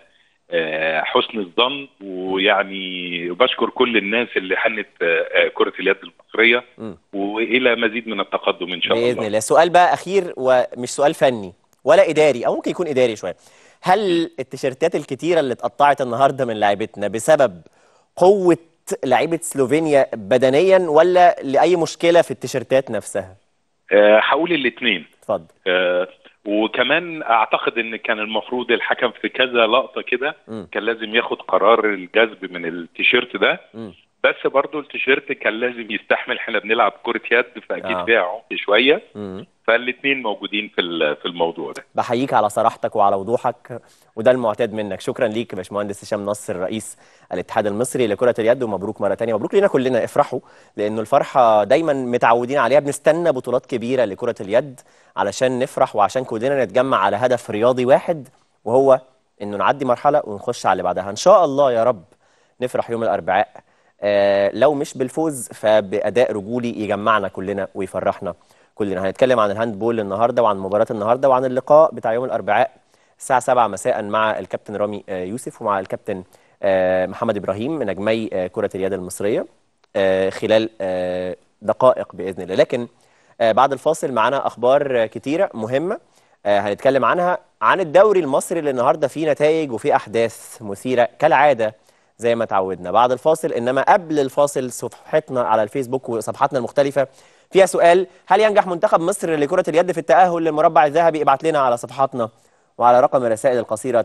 حسن الظن، ويعني بشكر كل الناس اللي حنت كرة اليد المصرية، والى مزيد من التقدم ان شاء الله باذن الله. سؤال بقى اخير ومش سؤال فني ولا اداري، او ممكن يكون اداري شويه. هل التيشيرتات الكتيره اللي اتقطعت النهارده من لاعبتنا بسبب قوه لعيبه سلوفينيا بدنيا، ولا لاي مشكله في التيشيرتات نفسها؟ هقول الاثنين. اتفضل. وكمان اعتقد ان كان المفروض الحكم في كذا لقطه كده كان لازم ياخد قرار الجذب من التيشيرت ده. بس برضو التيشيرت كان لازم يستحمل، احنا بنلعب كرة يد فاكيد فيها عمق شويه. فالاثنين موجودين في الموضوع ده. بحييك على صراحتك وعلى وضوحك، وده المعتاد منك. شكرا ليك يا باشمهندس هشام نصر، رئيس الاتحاد المصري لكرة اليد، ومبروك مرة تانية. مبروك لينا كلنا، افرحوا، لأنه الفرحة دايما متعودين عليها، بنستنى بطولات كبيرة لكرة اليد علشان نفرح وعشان كلنا نتجمع على هدف رياضي واحد، وهو إنه نعدي مرحلة ونخش على اللي بعدها. إن شاء الله يا رب نفرح يوم الأربعاء، لو مش بالفوز فبأداء رجولي يجمعنا كلنا ويفرحنا كلنا. هنتكلم عن الهاندبول النهارده، وعن مباراة النهارده، وعن اللقاء بتاع يوم الأربعاء الساعة 7 مساء مع الكابتن رامي يوسف ومع الكابتن محمد إبراهيم، نجمي كرة اليد المصرية، خلال دقائق بإذن الله. لكن بعد الفاصل معنا أخبار كتيرة مهمة هنتكلم عنها، عن الدوري المصري اللي النهارده فيه نتائج وفيه أحداث مثيرة كالعادة زي ما تعودنا. بعد الفاصل، إنما قبل الفاصل، صفحتنا على الفيسبوك وصفحاتنا المختلفة فيها سؤال: هل ينجح منتخب مصر لكرة اليد في التأهل للمربع الذهبي؟ ابعت لنا على صفحاتنا وعلى رقم الرسائل القصيرة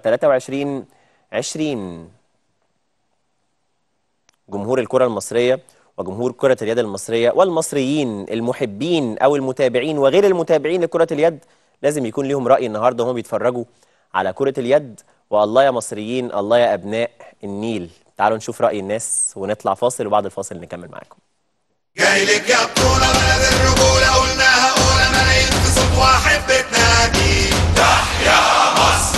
2320. جمهور الكرة المصرية وجمهور كرة اليد المصرية والمصريين المحبين أو المتابعين وغير المتابعين لكرة اليد لازم يكون لهم رأي النهاردة وهم بيتفرجوا على كرة اليد. والله يا مصريين، الله يا أبناء النيل. تعالوا نشوف رأي الناس ونطلع فاصل، وبعد الفاصل نكمل معاكم. جاي لك يا بطولة بلد الرجولة، قلناها أولى ملايين في صوت واحد بتنادي تحيا مصر،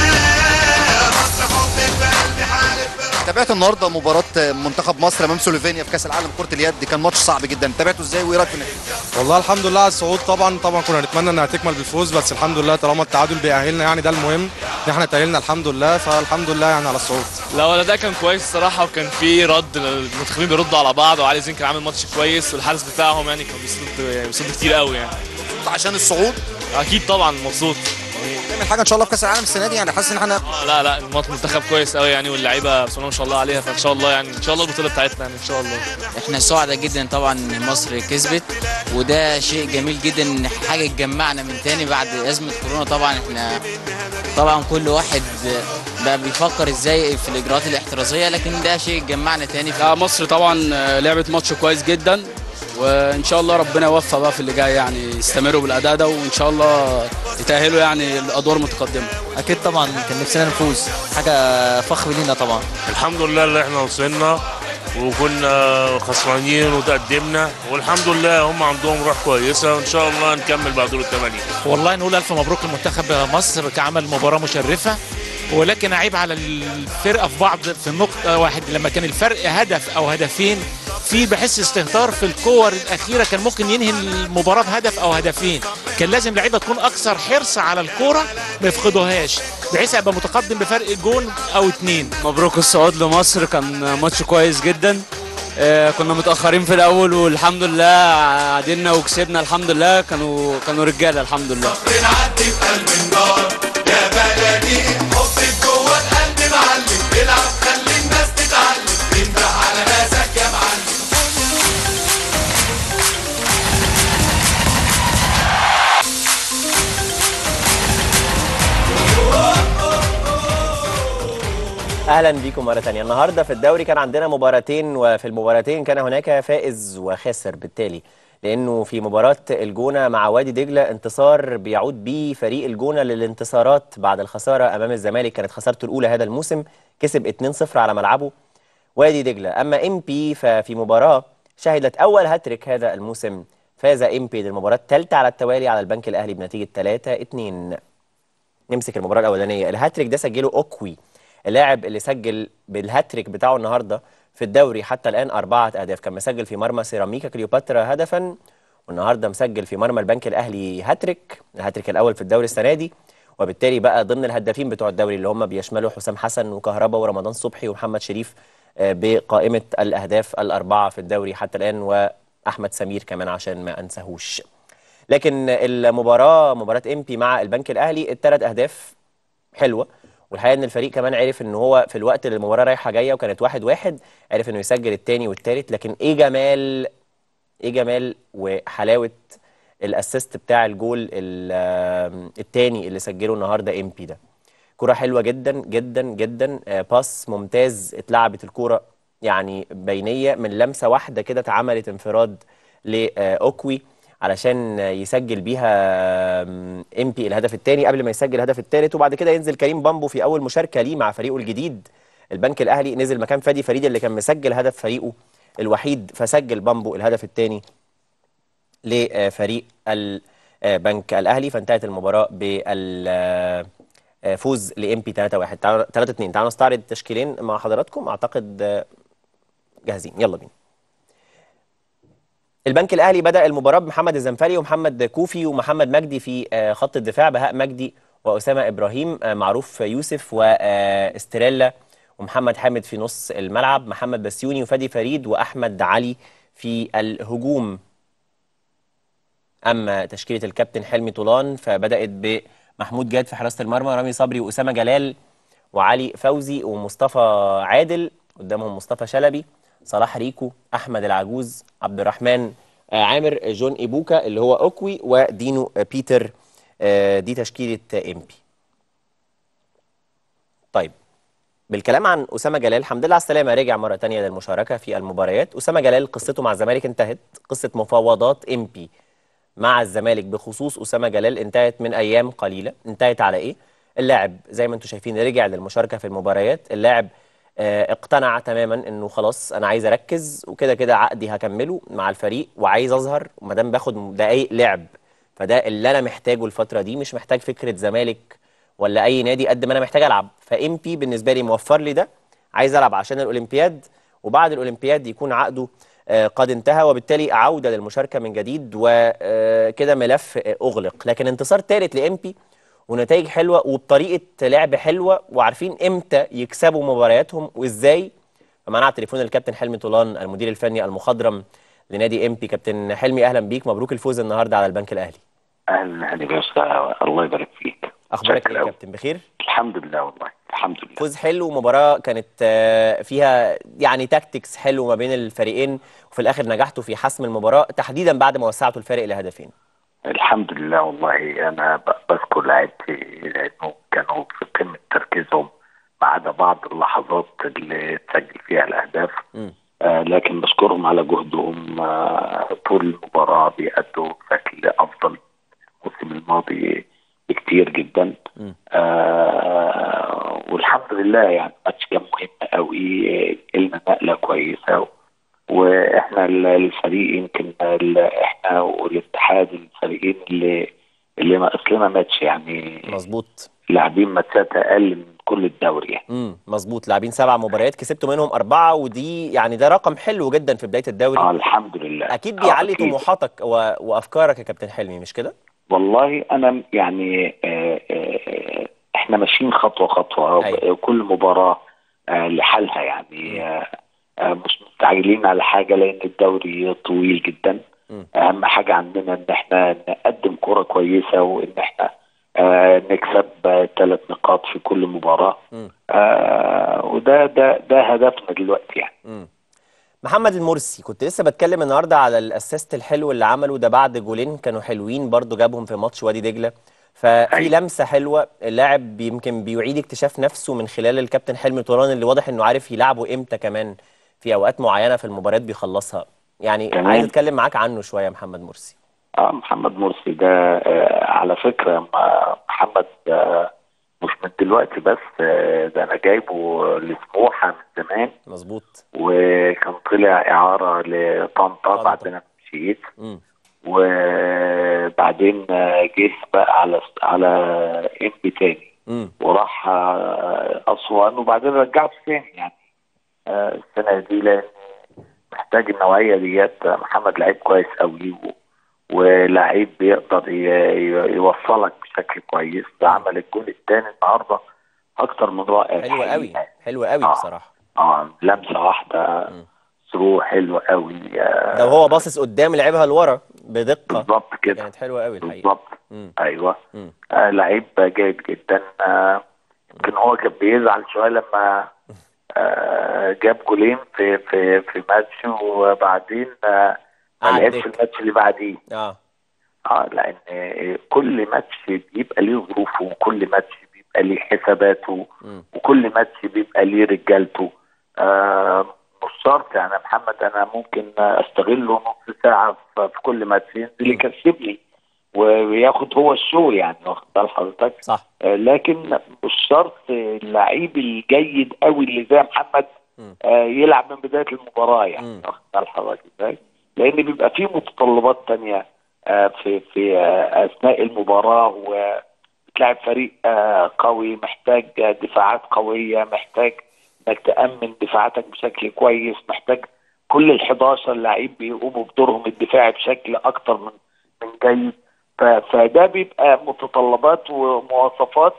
يا مصر حب في قلبي حالف. تابعت النهارده مباراة منتخب مصر امام سلوفينيا في كأس العالم كرة اليد، كان ماتش صعب جدا، تابعته ازاي وايه رايك في النتيجة؟ والله الحمد لله على الصعود. طبعا كنا نتمنى انها تكمل بالفوز، بس الحمد لله طالما التعادل بيأهلنا، يعني ده المهم ان احنا تأهلنا الحمد لله، فالحمد لله يعني على الصعود. لا ولا ده كان كويس الصراحه، وكان في رد، المنتخبين بيردوا على بعض، وعلي زين كان عامل ماتش كويس، والحارس بتاعهم يعني كان بيصد كتير قوي يعني. عشان الصعود؟ اكيد طبعا مبسوط. نعمل حاجه ان شاء الله في كاس العالم السنه دي، يعني حاسس ان احنا لا المنتخب كويس قوي يعني، واللعيبه بسم الله ما شاء الله عليها، فان شاء الله يعني ان شاء الله البطوله بتاعتنا يعني ان شاء الله. احنا سعداء جدا طبعا ان مصر كسبت، وده شيء جميل جدا ان حاجه تجمعنا من تاني بعد ازمه كورونا. طبعا احنا كل واحد بقى بيفكر ازاي في الاجراءات الاحترازيه، لكن ده شيء جمعنا تاني. لا مصر طبعا لعبت ماتش كويس جدا، وان شاء الله ربنا يوفق بقى في اللي جاي، يعني يستمروا بالاداء ده، وان شاء الله يتاهلوا يعني الادوار المتقدمه. اكيد طبعا كان نفسنا نفوز، حاجه فخر لينا طبعا. الحمد لله اللي احنا وصلنا وكنا خسرانين وتقدمنا، والحمد لله هم عندهم روح كويسه، وان شاء الله نكمل بعد دور الثمانيه. والله نقول الف مبروك لمنتخب مصر، كعمل مباراه مشرفه، ولكن عيب على الفرقه في بعض في نقطه واحد، لما كان الفرق هدف او هدفين، في بحس استهتار في الكور الاخيره، كان ممكن ينهي المباراه بهدف او هدفين. كان لازم لعيبه تكون اكثر حرص على الكوره ما يفقدوهاش، بحيث يبقى متقدم بفرق جون او اتنين. مبروك الصعود لمصر، كان ماتش كويس جدا. كنا متاخرين في الاول، والحمد لله عدلنا وكسبنا الحمد لله. كانوا رجاله الحمد لله. بنعدي في قلب النار يا بلدي، حبك جوه القلب معلم، العب خلي الناس تتعلم، انت على ناسك يا معلم. اهلا بيكم مره ثانيه. النهارده في الدوري كان عندنا مباراتين، وفي المباراتين كان هناك فائز وخاسر، بالتالي لانه في مباراه الجونه مع وادي دجله انتصار بيعود بيه فريق الجونه للانتصارات بعد الخساره امام الزمالك، كانت خسارته الاولى هذا الموسم، كسب 2-0 على ملعبه وادي دجله. اما امبي ففي مباراه شهدت اول هاتريك هذا الموسم، فاز امبي للمباراه الثالثه على التوالي على البنك الاهلي بنتيجه 3-2. نمسك المباراه الاولانيه، الهاتريك ده سجله اوكوي، اللاعب اللي سجل بالهاتريك بتاعه النهارده في الدوري حتى الان 4 أهداف، كان مسجل في مرمى سيراميكا كليوباترا هدفا، والنهارده مسجل في مرمى البنك الاهلي هاتريك، الهاتريك الاول في الدوري السنه دي، وبالتالي بقى ضمن الهدافين بتوع الدوري اللي هم بيشملوا حسام حسن وكهربا ورمضان صبحي ومحمد شريف بقائمة الأهداف الأربعة في الدوري حتى الآن، وأحمد سمير كمان عشان ما أنساهوش. لكن مباراة إمبي مع البنك الأهلي الثلاث أهداف حلوة، والحقيقة إن الفريق كمان عرف إن هو في الوقت اللي المباراة رايحة جاية وكانت 1-1 عرف إنه يسجل الثاني والثالث. لكن إيه جمال وحلاوة الأسيست بتاع الجول الثاني اللي سجله النهارده إمبي ده. كرة حلوة جدا جدا جدا، باس ممتاز، اتلعبت الكرة يعني بينية من لمسة واحدة كده، اتعملت انفراد لأوكوي علشان يسجل بيها إمبي الهدف الثاني قبل ما يسجل الهدف الثالث. وبعد كده ينزل كريم بامبو في أول مشاركة ليه مع فريقه الجديد البنك الأهلي، نزل مكان فادي فريد اللي كان مسجل هدف فريقه الوحيد، فسجل بامبو الهدف الثاني لفريق البنك الأهلي، فانتهت المباراة بالفوز لإمبي 3-1 3-2. تعالوا نستعرض تشكيلين مع حضراتكم، أعتقد جاهزين، يلا بينا. البنك الأهلي بدأ المباراة بمحمد الزنفري ومحمد كوفي ومحمد مجدي في خط الدفاع، بهاء مجدي وأسامة إبراهيم، معروف يوسف واستريلا ومحمد حامد في نص الملعب، محمد بسيوني وفادي فريد وأحمد علي في الهجوم. أما تشكيلة الكابتن حلمي طولان فبدأت بمحمود جاد في حراسة المرمى، رامي صبري وأسامة جلال وعلي فوزي ومصطفى عادل، قدامهم مصطفى شلبي، صلاح ريكو، أحمد العجوز، عبد الرحمن عامر، جون إيبوكا اللي هو أوكوي، ودينو بيتر. دي تشكيلة إمبي. طيب بالكلام عن أسامة جلال، الحمد لله على السلامة، رجع مرة تانية للمشاركة في المباريات. أسامة جلال قصته مع الزمالك انتهت، قصة مفاوضات إمبي مع الزمالك بخصوص أسامة جلال انتهت من أيام قليلة. انتهت على إيه؟ اللاعب زي ما انتم شايفين رجع للمشاركة في المباريات، اللاعب اقتنع تماما انه خلاص انا عايز اركز وكده كده عقدي هكمله مع الفريق وعايز اظهر، وما دام باخد دقايق لعب فده اللي انا محتاجه الفترة دي، مش محتاج فكرة زمالك ولا اي نادي قد ما انا محتاج العب. فإمبي بالنسبة لي موفر لي ده، عايز العب عشان الأولمبياد، وبعد الأولمبياد يكون عقده قد انتهى، وبالتالي عودة للمشاركة من جديد، وكده ملف أغلق. لكن انتصار ثالث لإمبي ونتائج حلوة وبطريقة لعب حلوة، وعارفين إمتى يكسبوا مبارياتهم وإزاي. فمعنا على التليفون الكابتن حلمي طولان المدير الفني المخضرم لنادي إمبي. كابتن حلمي أهلا بيك، مبروك الفوز النهاردة على البنك الأهلي. اهلا يا استاذ، الله يبارك فيك. اخبارك ايه يا كابتن؟ بخير الحمد لله، والله الحمد لله. فوز حلو ومباراه كانت فيها يعني تاكتكس حلو ما بين الفريقين، وفي الاخر نجحتوا في حسم المباراه تحديدا بعد ما وسعتوا الفارق لهدفين. الحمد لله، والله انا بذكر لعيبتي لانه كانوا في قمه تركيزهم ما عدا بعض اللحظات اللي تسجل فيها الاهداف. لكن بشكرهم على جهدهم طول المباراه، بيأدوا بشكل افضل الموسم الماضي بكتير جدا. والحمد لله يعني الماتش كان مهم قوي، لنا نقله كويسه، واحنا الفريق يمكن احنا والاتحاد الفريقين اللي ناقص لنا ماتش يعني. مظبوط، لاعبين ماتشات اقل من كل الدوري يعني. مظبوط، لاعبين 7 مباريات كسبتوا منهم 4، ودي يعني ده رقم حلو جدا في بدايه الدوري. الحمد لله. اكيد بيعلي طموحاتك وافكارك يا كابتن حلمي، مش كده؟ والله انا يعني احنا ماشيين خطوه خطوه. أيوة. كل مباراه لحالها يعني. مش مستعجلين على حاجه لان الدوري طويل جدا. اهم حاجه عندنا ان احنا نقدم كره كويسه، وان احنا نكسب 3 نقاط في كل مباراه. وده هدفنا دلوقتي يعني. محمد المرسي، كنت لسه بتكلم النهارده على الاسيست الحلو اللي عمله ده بعد جولين كانوا حلوين برضو جابهم في ماتش وادي دجله، ففي لمسه حلوه. اللاعب يمكن بيعيد اكتشاف نفسه من خلال الكابتن حلمي طولان اللي واضح انه عارف يلعبه امتى كمان في اوقات معينه في المباريات بيخلصها. يعني عايز اتكلم معاك عنه شويه محمد مرسي. محمد مرسي ده على فكره محمد مش من دلوقتي بس، ده انا جايبه لسموحه من زمان. مظبوط. وكان طلع اعاره لطنطا بعد ما مشيت، وبعدين جه بقى على امبي تاني، وراح اسوان، وبعدين رجعته تاني يعني السنه دي، لان محتاج النوعيه ديت. محمد لعيب كويس قوي ولاعيب بيقدر يوصلك بشكل كويس. عمل الجول الثاني النهارده اكتر من رائع. حلو قوي، حلو قوي بصراحه. لمسه واحده ثرو حلو قوي. ده وهو باصص قدام لعبها لورا بدقه. بالظبط كده، كانت حلوه قوي الحقيقه. بالظبط. ايوه. لعيب جيد جدا. يمكن هو كان بيزعل شويه لما جاب جولين في ماتش، وبعدين ما لعبش الماتش اللي بعديه. لان كل ماتش بيبقى ليه ظروفه، وكل ماتش بيبقى ليه حساباته، وكل ماتش بيبقى ليه رجالته. مش شرط يعني يا محمد انا ممكن استغله نص ساعه في كل ماتش ينزل يكسبني وياخد هو الشو، يعني واخد بال حضرتك؟ صح. لكن مش شرط اللعيب الجيد قوي اللي زي محمد يلعب من بدايه المباراه، يعني واخد بال حضرتك ازاي؟ لان بيبقى فيه متطلبات ثانيه في اثناء المباراه، وبتلعب فريق قوي محتاج دفاعات قويه، محتاج انك تامن دفاعاتك بشكل كويس، محتاج كل ال11 لعيب بيقوموا بدورهم الدفاعي بشكل اكتر من جيد. فده بيبقى متطلبات ومواصفات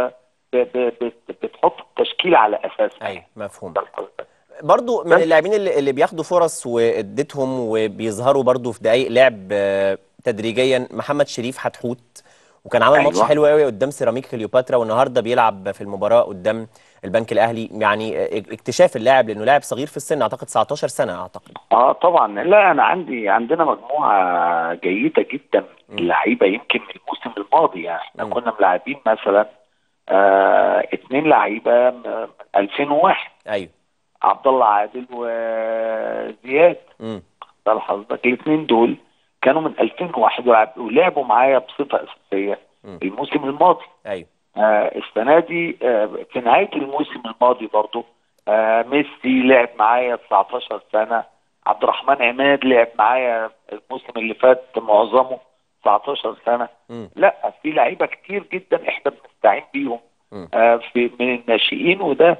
بتحط التشكيل على اساسها. ايوه مفهوم. برضو من اللاعبين اللي بياخدوا فرص واديتهم وبيظهروا برضو في دقائق لعب تدريجيا محمد شريف حتحوت، وكان عامل ماتش حلو قوي قدام سيراميك كليوباترا، والنهارده بيلعب في المباراه قدام البنك الاهلي. يعني اكتشاف اللاعب لانه لاعب صغير في السن، اعتقد 19 سنه اعتقد. طبعا. لا انا عندنا مجموعه جيده جدا من اللعيبه. يمكن من الموسم الماضي يعني احنا كنا ملاعبين مثلا 2 لعيبه من 2001. ايوه، عبد الله عادل وزياد. ده حضرتك الاثنين دول كانوا من 2001 ولعبوا معايا بصفه اساسيه الموسم الماضي. ايوه. السنه دي في نهايه الموسم الماضي برضه ميسي لعب معايا 19 سنه، عبد الرحمن عماد لعب معايا الموسم اللي فات معظمه 19 سنه. لا في لعيبه كتير جدا احنا بنستعين بيهم في من الناشئين، وده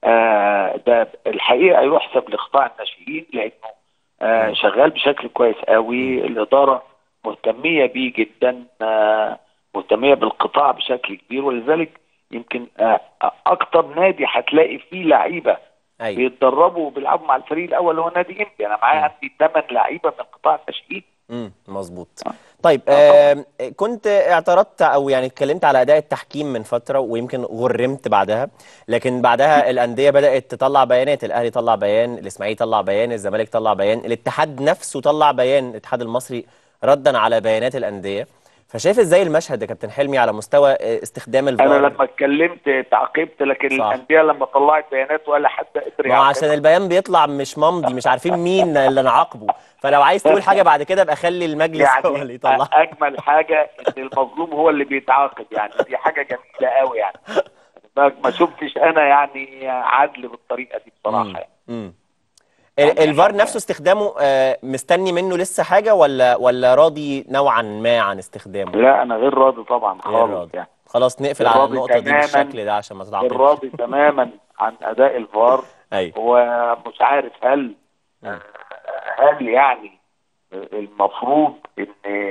ده الحقيقه يحسب لقطاع الناشئين لانه شغال بشكل كويس قوي. الاداره مهتميه بيه جدا، مهتميه بالقطاع بشكل كبير، ولذلك يمكن اكتر نادي هتلاقي فيه لعيبه بيتدربوا وبيلعبوا مع الفريق الاول هو نادي انبي. انا معايا عندي 8 لعيبه من قطاع الناشئين. مظبوط. طيب كنت اعترضت او يعني اتكلمت على اداء التحكيم من فتره، ويمكن غرمت بعدها، لكن بعدها الانديه بدات تطلع بيانات. الاهلي طلع بيان، الاسماعيلي طلع بيان، الزمالك طلع بيان، الاتحاد نفسه طلع بيان، الاتحاد المصري ردا على بيانات الانديه. فشايف ازاي المشهد يا كابتن حلمي على مستوى استخدام الفار؟ انا لما اتكلمت تعقيبت، لكن الانديه لما طلعت بيانات ولا حد قدر يعاقبها. عشان البيان بيطلع مش ممضي، مش عارفين مين اللي نعاقبه. فلو عايز تقول حاجه بعد كده ابقى خلي المجلس يعني هو اللي يطلع. اجمل حاجه ان المظلوم هو اللي بيتعاقب، يعني دي حاجه جميله قوي. يعني ما شفتش انا يعني عدل بالطريقه دي بصراحه. يعني الفار نفسه استخدامه مستني منه لسه حاجه ولا راضي نوعا ما عن استخدامه؟ لا انا غير راضي طبعا خالص. يعني خلاص نقفل على النقطه دي بالشكل ده عشان ما تتعاقبش. غير راضي تماما عن اداء الفار. ومش عارف هل يعني المفروض ان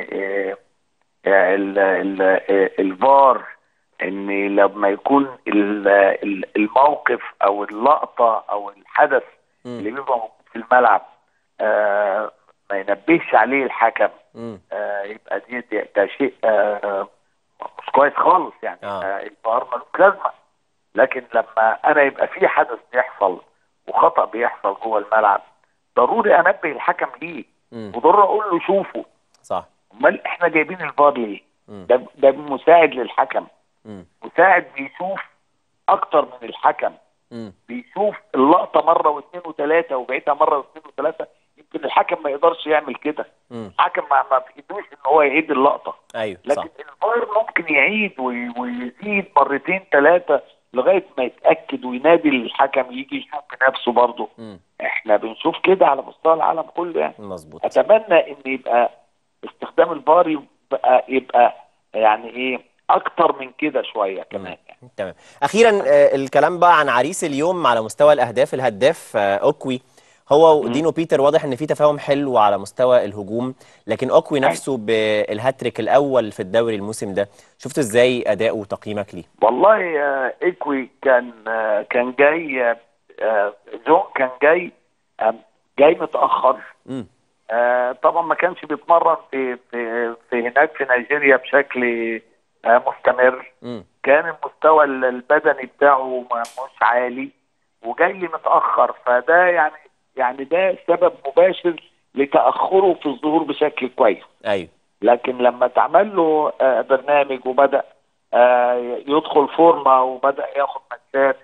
الفار ان لما يكون الموقف او اللقطه او الحدث اللي بيبقى موجود في الملعب ما ينبهش عليه الحكم، يبقى ده شيء مش كويس خالص. يعني الفار ملوش لازمه. لكن لما انا يبقى في حدث بيحصل وخطأ بيحصل جوه الملعب، ضروري انبه الحكم ليه، وضروري اقول له شوفه. صح. امال احنا جايبين الفار ليه؟ ده مساعد للحكم. مساعد بيشوف اكتر من الحكم. بيشوف اللقطه مره واثنين وثلاثه وبعيدها مره واثنين وثلاثه. يمكن الحكم ما يقدرش يعمل كده. الحكم ما في ايدوش ان هو يعيد اللقطه. ايوه لكن الفار ممكن يعيد ويزيد مرتين ثلاثه لغايه ما يتاكد وينادي الحكم يجي يشوف بنفسه برضه. احنا بنشوف كده على مستوى العالم كله. يعني مظبوط. اتمنى ان يبقى استخدام الفار يبقى يعني ايه اكتر من كده شويه كمان. يعني تمام. اخيرا الكلام بقى عن عريس اليوم على مستوى الاهداف. الهداف اوكوي هو دينو بيتر واضح ان في تفاهم حلو على مستوى الهجوم، لكن اكوي نفسه بالهاتريك الاول في الدوري الموسم ده، شفت ازاي اداؤه وتقييمك ليه؟ والله اكوي كان جاي، جون كان جاي متاخر. طبعا ما كانش بيتمرن في هناك في نيجيريا بشكل مستمر. كان المستوى البدني بتاعه مش عالي وجاي متاخر، فده يعني ده سبب مباشر لتاخره في الظهور بشكل كويس. ايوه. لكن لما اتعمل له برنامج وبدا يدخل فورمه وبدا ياخد ماتشات،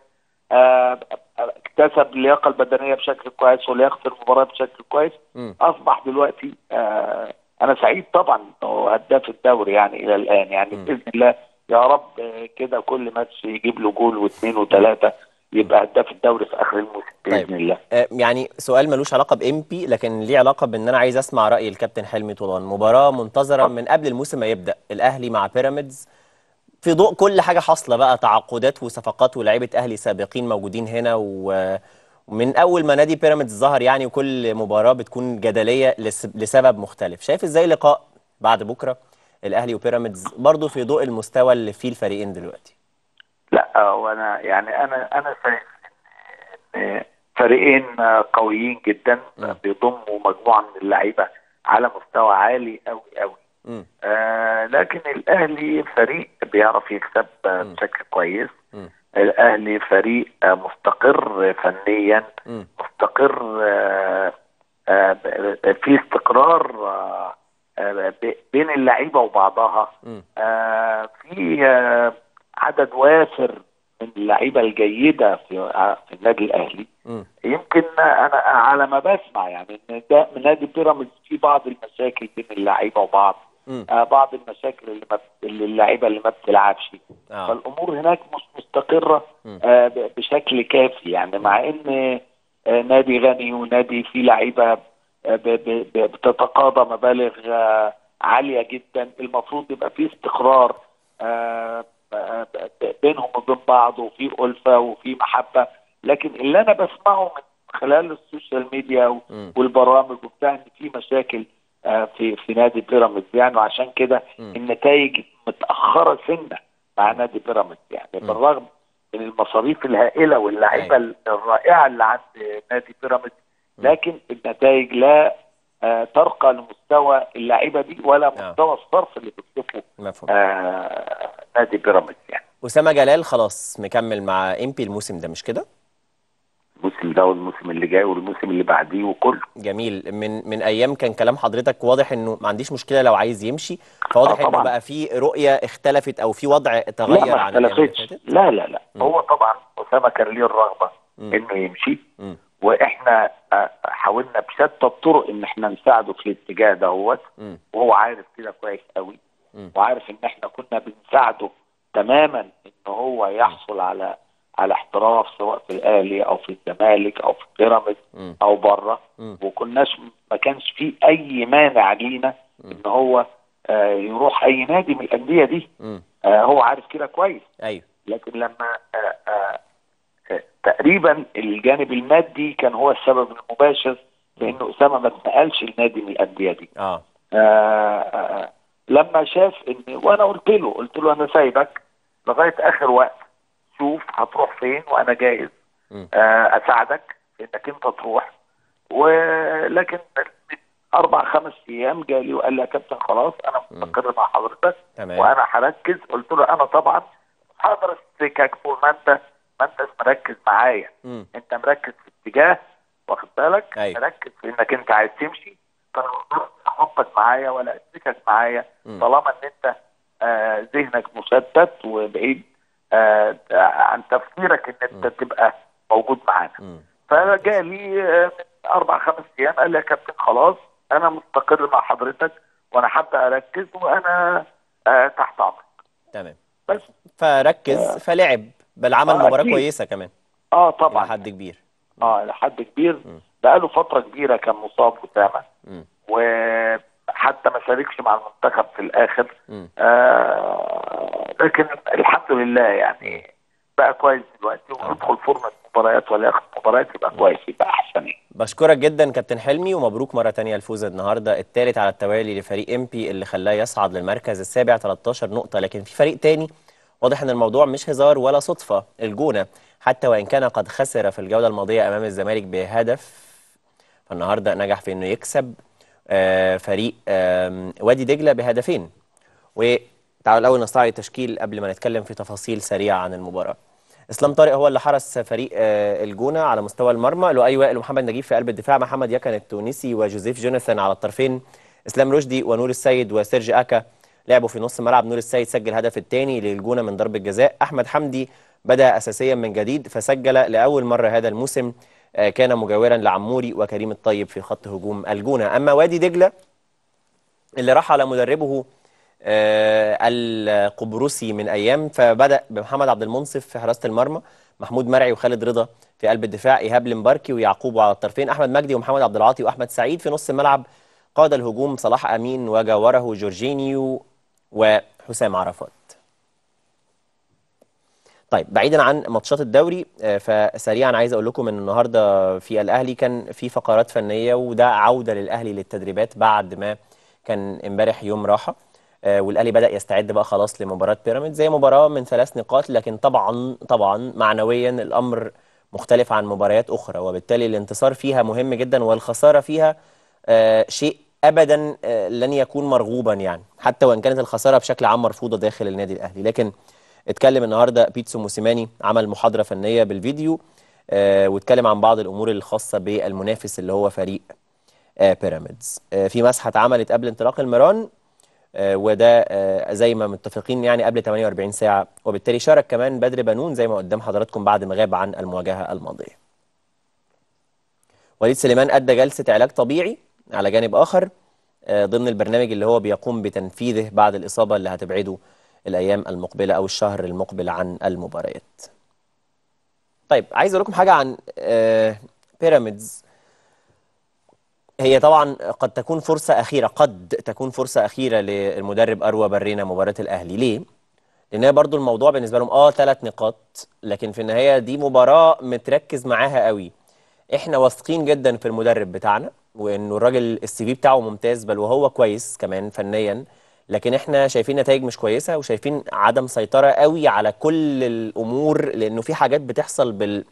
اكتسب اللياقه البدنيه بشكل كويس ولياقه المباراه بشكل كويس، اصبح دلوقتي انا سعيد طبعا انه هداف الدوري يعني الى الان، يعني باذن الله يا رب كده كل ماتش يجيب له جول واثنين وثلاثه يبقى هداف الدوري في اخر الموسم باذن الله. يعني سؤال ملوش علاقه بامبي لكن ليه علاقه بان انا عايز اسمع راي الكابتن حلمي طولان. مباراه منتظره من قبل الموسم ما يبدا، الاهلي مع بيراميدز، في ضوء كل حاجه حاصله بقى، تعاقدات وصفقات ولاعيبه اهلي سابقين موجودين هنا، ومن اول ما نادي بيراميدز ظهر يعني، وكل مباراه بتكون جدليه لسبب مختلف. شايف ازاي لقاء بعد بكره الاهلي وبيراميدز برضه في ضوء المستوى اللي فيه الفريقين دلوقتي؟ لا وانا يعني انا شايف ان فريقين قويين جدا بيضموا مجموعه من اللعيبه على مستوى عالي قوي قوي. لكن الاهلي فريق بيعرف يكسب بشكل كويس. الاهلي فريق مستقر فنيا، مستقر في استقرار بين اللعيبه وبعضها، في عدد وافر من اللعيبه الجيده في النادي الاهلي. يمكن انا على ما بسمع يعني ان ده من نادي بيراميدز في بعض المشاكل بين اللعيبه وبعض، بعض المشاكل اللي اللعيبه اللي ما بتلعبش، فالامور هناك مش مستقره بشكل كافي يعني، مع ان نادي غني ونادي فيه لعيبه بتتقاضى مبالغ عاليه جدا، المفروض يبقى فيه استقرار بينهم وبين بعض وفي ألفة وفي محبة. لكن اللي أنا بسمعه من خلال السوشيال ميديا والبرامج وبتاع إن في مشاكل في نادي بيراميدز يعني، وعشان كده النتائج متأخرة سنة مع نادي بيراميدز يعني، بالرغم من المصاريف الهائلة واللعيبة الرائعة اللي عند نادي بيراميدز، لكن النتائج لا ترقى لمستوى اللعيبه دي ولا مستوى الصرف اللي بيصرفه نادي بيراميدز يعني. أسامة جلال خلاص مكمل مع امبي الموسم ده مش كده؟ الموسم ده والموسم اللي جاي والموسم اللي بعديه وكله. جميل. من ايام كان كلام حضرتك واضح انه ما عنديش مشكله لو عايز يمشي، فواضح انه بقى في رؤيه اختلفت او في وضع تغير عن الايام اللي فاتت. لا هو طبعا أسامة كان ليه الرغبه انه يمشي، واحنا حاولنا بشتى الطرق ان احنا نساعده في الاتجاه دوت، وهو عارف كده كويس قوي، وعارف ان احنا كنا بنساعده تماما ان هو يحصل على احتراف سواء في الاهلي او في الزمالك او في بيراميدز او بره، ما كانش في اي مانع لينا ان هو يروح اي نادي من الانديه دي. هو عارف كده كويس. ايوه. لكن لما تقريبا الجانب المادي كان هو السبب المباشر في انه اسامه ما اتنقلش النادي من الانديه دي. لما شاف ان، وانا قلت له انا سايبك لغايه اخر وقت، شوف هتروح فين وانا جاهز اساعدك في انك انت تروح. ولكن 4-5 ايام جالي وقال لي يا كابتن خلاص انا مستقر مع حضرتك وانا هركز. قلت له انا طبعا هقدر اسكك طول ما انت مركز معايا، انت مركز في اتجاه، واخد بالك، مركز في انك انت عايز تمشي، فانا ما اقدرش احطك معايا ولا اسكك معايا طالما ان انت ذهنك مشتت وبعيد عن تفكيرك ان انت تبقى موجود معانا. فجالي 4-5 ايام قال لي يا كابتن خلاص انا مستقر مع حضرتك وانا حابة اركز وانا تحت امرك. تمام. بس فركز فلعب، بل عمل مباراة كويسة كمان. طبعا لحد كبير. لحد كبير. بقاله فترة كبيرة كان مصاب أسامة، وحتى ما شاركش مع المنتخب في الآخر. لكن الحمد لله يعني بقى كويس دلوقتي، ويدخل فورمة مباريات ولا ياخد مباريات يبقى كويس، يبقى أحسن. بشكرك جدا كابتن حلمي، ومبروك مرة تانية الفوز النهاردة الثالث على التوالي لفريق امبي اللي خلاه يصعد للمركز السابع 13 نقطة. لكن في فريق تاني واضح ان الموضوع مش هزار ولا صدفة، الجونة، حتى وإن كان قد خسر في الجولة الماضية أمام الزمالك بهدف، فالنهاردة نجح في انه يكسب فريق وادي دجلة بهدفين. وتعالوا الأول نستعرض التشكيل قبل ما نتكلم في تفاصيل سريعة عن المباراة. اسلام طارق هو اللي حرس فريق الجونه على مستوى المرمى، لؤي وائل ومحمد نجيب في قلب الدفاع، محمد يكن التونسي وجوزيف جوناثان على الطرفين، اسلام رشدي ونور السيد وسيرج اكا لعبوا في نص الملعب. نور السيد سجل الهدف الثاني للجونه من ضربه جزاء. احمد حمدي بدا اساسيا من جديد فسجل لاول مره هذا الموسم، كان مجاورا لعموري وكريم الطيب في خط هجوم الجونه. اما وادي دجله اللي راح على مدربه القبرصي من ايام، فبدا بمحمد عبد المنصف في حراسه المرمى، محمود مرعي وخالد رضا في قلب الدفاع، ايهاب المباركي ويعقوب على الطرفين، احمد مجدي ومحمد عبد العاطي واحمد سعيد في نص الملعب. قاد الهجوم صلاح امين وجاوره جورجينيو وحسام عرفات. طيب بعيدا عن ماتشات الدوري، فسريعا عايز اقول لكم ان النهارده في الاهلي كان في فقرات فنيه، وده عوده للاهلي للتدريبات بعد ما كان امبارح يوم راحه، والاهلي بدا يستعد بقى خلاص لمباراه بيراميدز. زي مباراه من 3 نقاط، لكن طبعا معنويا الامر مختلف عن مباريات اخرى، وبالتالي الانتصار فيها مهم جدا، والخساره فيها شيء ابدا لن يكون مرغوبا يعني، حتى وان كانت الخساره بشكل عام مرفوضه داخل النادي الاهلي. لكن اتكلم النهارده بيتسو موسيماني، عمل محاضره فنيه بالفيديو واتكلم عن بعض الامور الخاصه بالمنافس اللي هو فريق بيراميدز. في مسحه اتعملت قبل انطلاق المران، وده زي ما متفقين يعني قبل 48 ساعة، وبالتالي شارك كمان بدر بنون زي ما قدام حضراتكم بعد ما غاب عن المواجهة الماضية. وليد سليمان أدى جلسة علاج طبيعي على جانب آخر ضمن البرنامج اللي هو بيقوم بتنفيذه بعد الإصابة اللي هتبعده الأيام المقبلة أو الشهر المقبل عن المباريات. طيب عايز أقول لكم حاجة عن بيراميدز. هي طبعا قد تكون فرصة أخيرة للمدرب أروى برينا مباراة الأهلي. ليه؟ لأن هي برضو الموضوع بالنسبة لهم 3 نقاط، لكن في النهاية دي مباراة متركز معاها قوي. احنا واثقين جدا في المدرب بتاعنا، وإنه الراجل السي في بتاعه ممتاز، بل وهو كويس كمان فنيا، لكن احنا شايفين نتائج مش كويسة، وشايفين عدم سيطرة قوي على كل الأمور، لأنه في حاجات بتحصل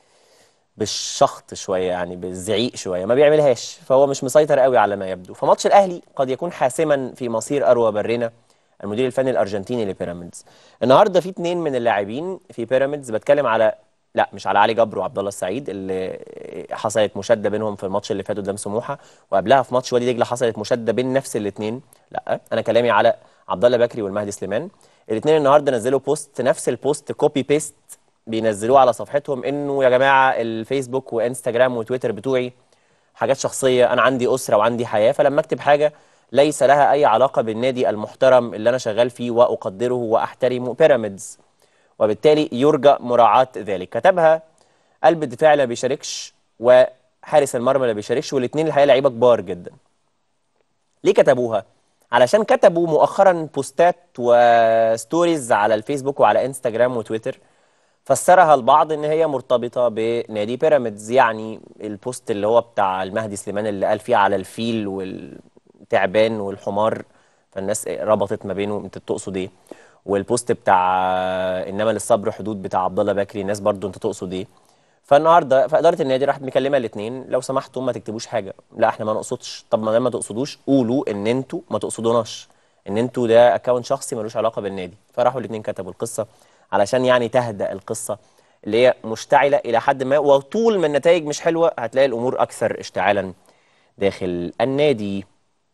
بالشخط شويه، يعني بالزعيق شويه، ما بيعملهاش، فهو مش مسيطر قوي على ما يبدو. فماتش الاهلي قد يكون حاسما في مصير اروى برينا المدير الفني الارجنتيني لبيراميدز. النهارده في 2 من اللاعبين في بيراميدز، بتكلم على مش على علي جبر وعبد الله السعيد اللي حصلت مشاده بينهم في الماتش اللي فات قدام سموحه، وقبلها في ماتش وادي دجله حصلت مشاده بين نفس الاثنين. لا، انا كلامي على عبد الله بكري والمهدي سليمان. الاثنين النهارده نزلوا بوست، نفس البوست كوبي بيست بينزلوه على صفحتهم، انه يا جماعه الفيسبوك وانستجرام وتويتر بتوعي حاجات شخصيه، انا عندي اسره وعندي حياه، فلما اكتب حاجه ليس لها اي علاقه بالنادي المحترم اللي انا شغال فيه واقدره واحترمه، بيراميدز، وبالتالي يرجى مراعاه ذلك. كتبها قلب الدفاع اللي ما بيشاركش وحارس المرمى اللي ما بيشاركش، والاثنين الحقيقه لعيبه كبار جدا. ليه كتبوها؟ علشان كتبوا مؤخرا بوستات وستوريز على الفيسبوك وعلى انستجرام وتويتر فسرها البعض ان هي مرتبطه بنادي بيراميدز. يعني البوست اللي هو بتاع المهدي سليمان اللي قال فيه على الفيل والتعبان والحمار، فالناس ربطت ما بينه، انت تقصد ايه؟ والبوست بتاع انما للصبر حدود بتاع عبد الله بكري، الناس برضو انت تقصد ايه؟ فالنهارده فاداره النادي راحت مكلمه الاثنين، لو سمحتوا ما تكتبوش حاجه، لا احنا ما نقصدش. طب ما تقصدوش قولوا ان انتوا ما تقصدوناش، ان انتوا ده اكونت شخصي ملوش علاقه بالنادي. فراحوا الاثنين كتبوا القصه علشان يعني تهدأ القصه اللي هي مشتعله الى حد ما، وطول ما النتائج مش حلوه هتلاقي الامور اكثر اشتعالا داخل النادي.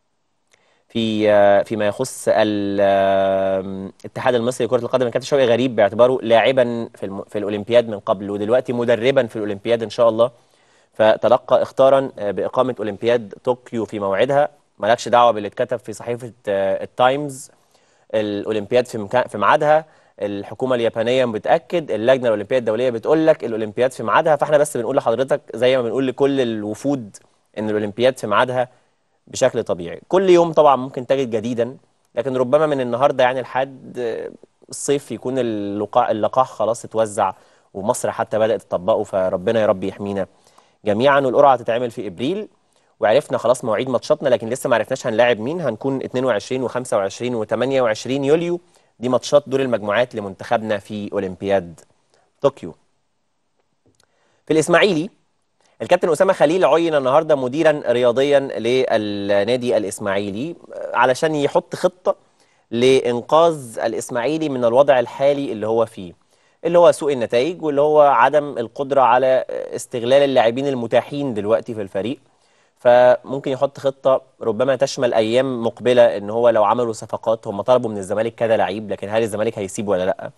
فيما يخص الاتحاد المصري لكرة القدم، كابتن شوقي غريب باعتباره لاعبا في الأولمبياد من قبل، ودلوقتي مدربا في الأولمبياد إن شاء الله، تلقى اختارا بإقامة أولمبياد طوكيو في موعدها. مالكش دعوة باللي اتكتب في صحيفة التايمز. الأولمبياد في ميعادها، الحكومة اليابانية بتأكد، اللجنة الأولمبية الدولية بتقول لك الأولمبياد في ميعادها، فاحنا بس بنقول لحضرتك زي ما بنقول لكل الوفود إن الأولمبياد في ميعادها بشكل طبيعي. كل يوم طبعا ممكن تجد جديدا، لكن ربما من النهارده يعني لحد الصيف يكون اللقاح خلاص اتوزع، ومصر حتى بدأت تطبقه، فربنا يا رب يحمينا جميعا، والقرعه هتتعمل في ابريل، وعرفنا خلاص مواعيد ماتشاتنا، لكن لسه ما عرفناش هنلاعب مين. هنكون 22 و25 و28 يوليو، دي ماتشات دور المجموعات لمنتخبنا في اولمبياد طوكيو. في الاسماعيلي الكابتن أسامة خليل عين النهارده مديرا رياضيا للنادي الاسماعيلي علشان يحط خطه لانقاذ الاسماعيلي من الوضع الحالي اللي هو فيه، اللي هو سوء النتائج، واللي هو عدم القدره على استغلال اللاعبين المتاحين دلوقتي في الفريق. فممكن يحط خطه ربما تشمل ايام مقبله، ان هو لو عملوا صفقات، هم طلبوا من الزمالك كذا لعيب، لكن هل الزمالك هيسيب ولا لا؟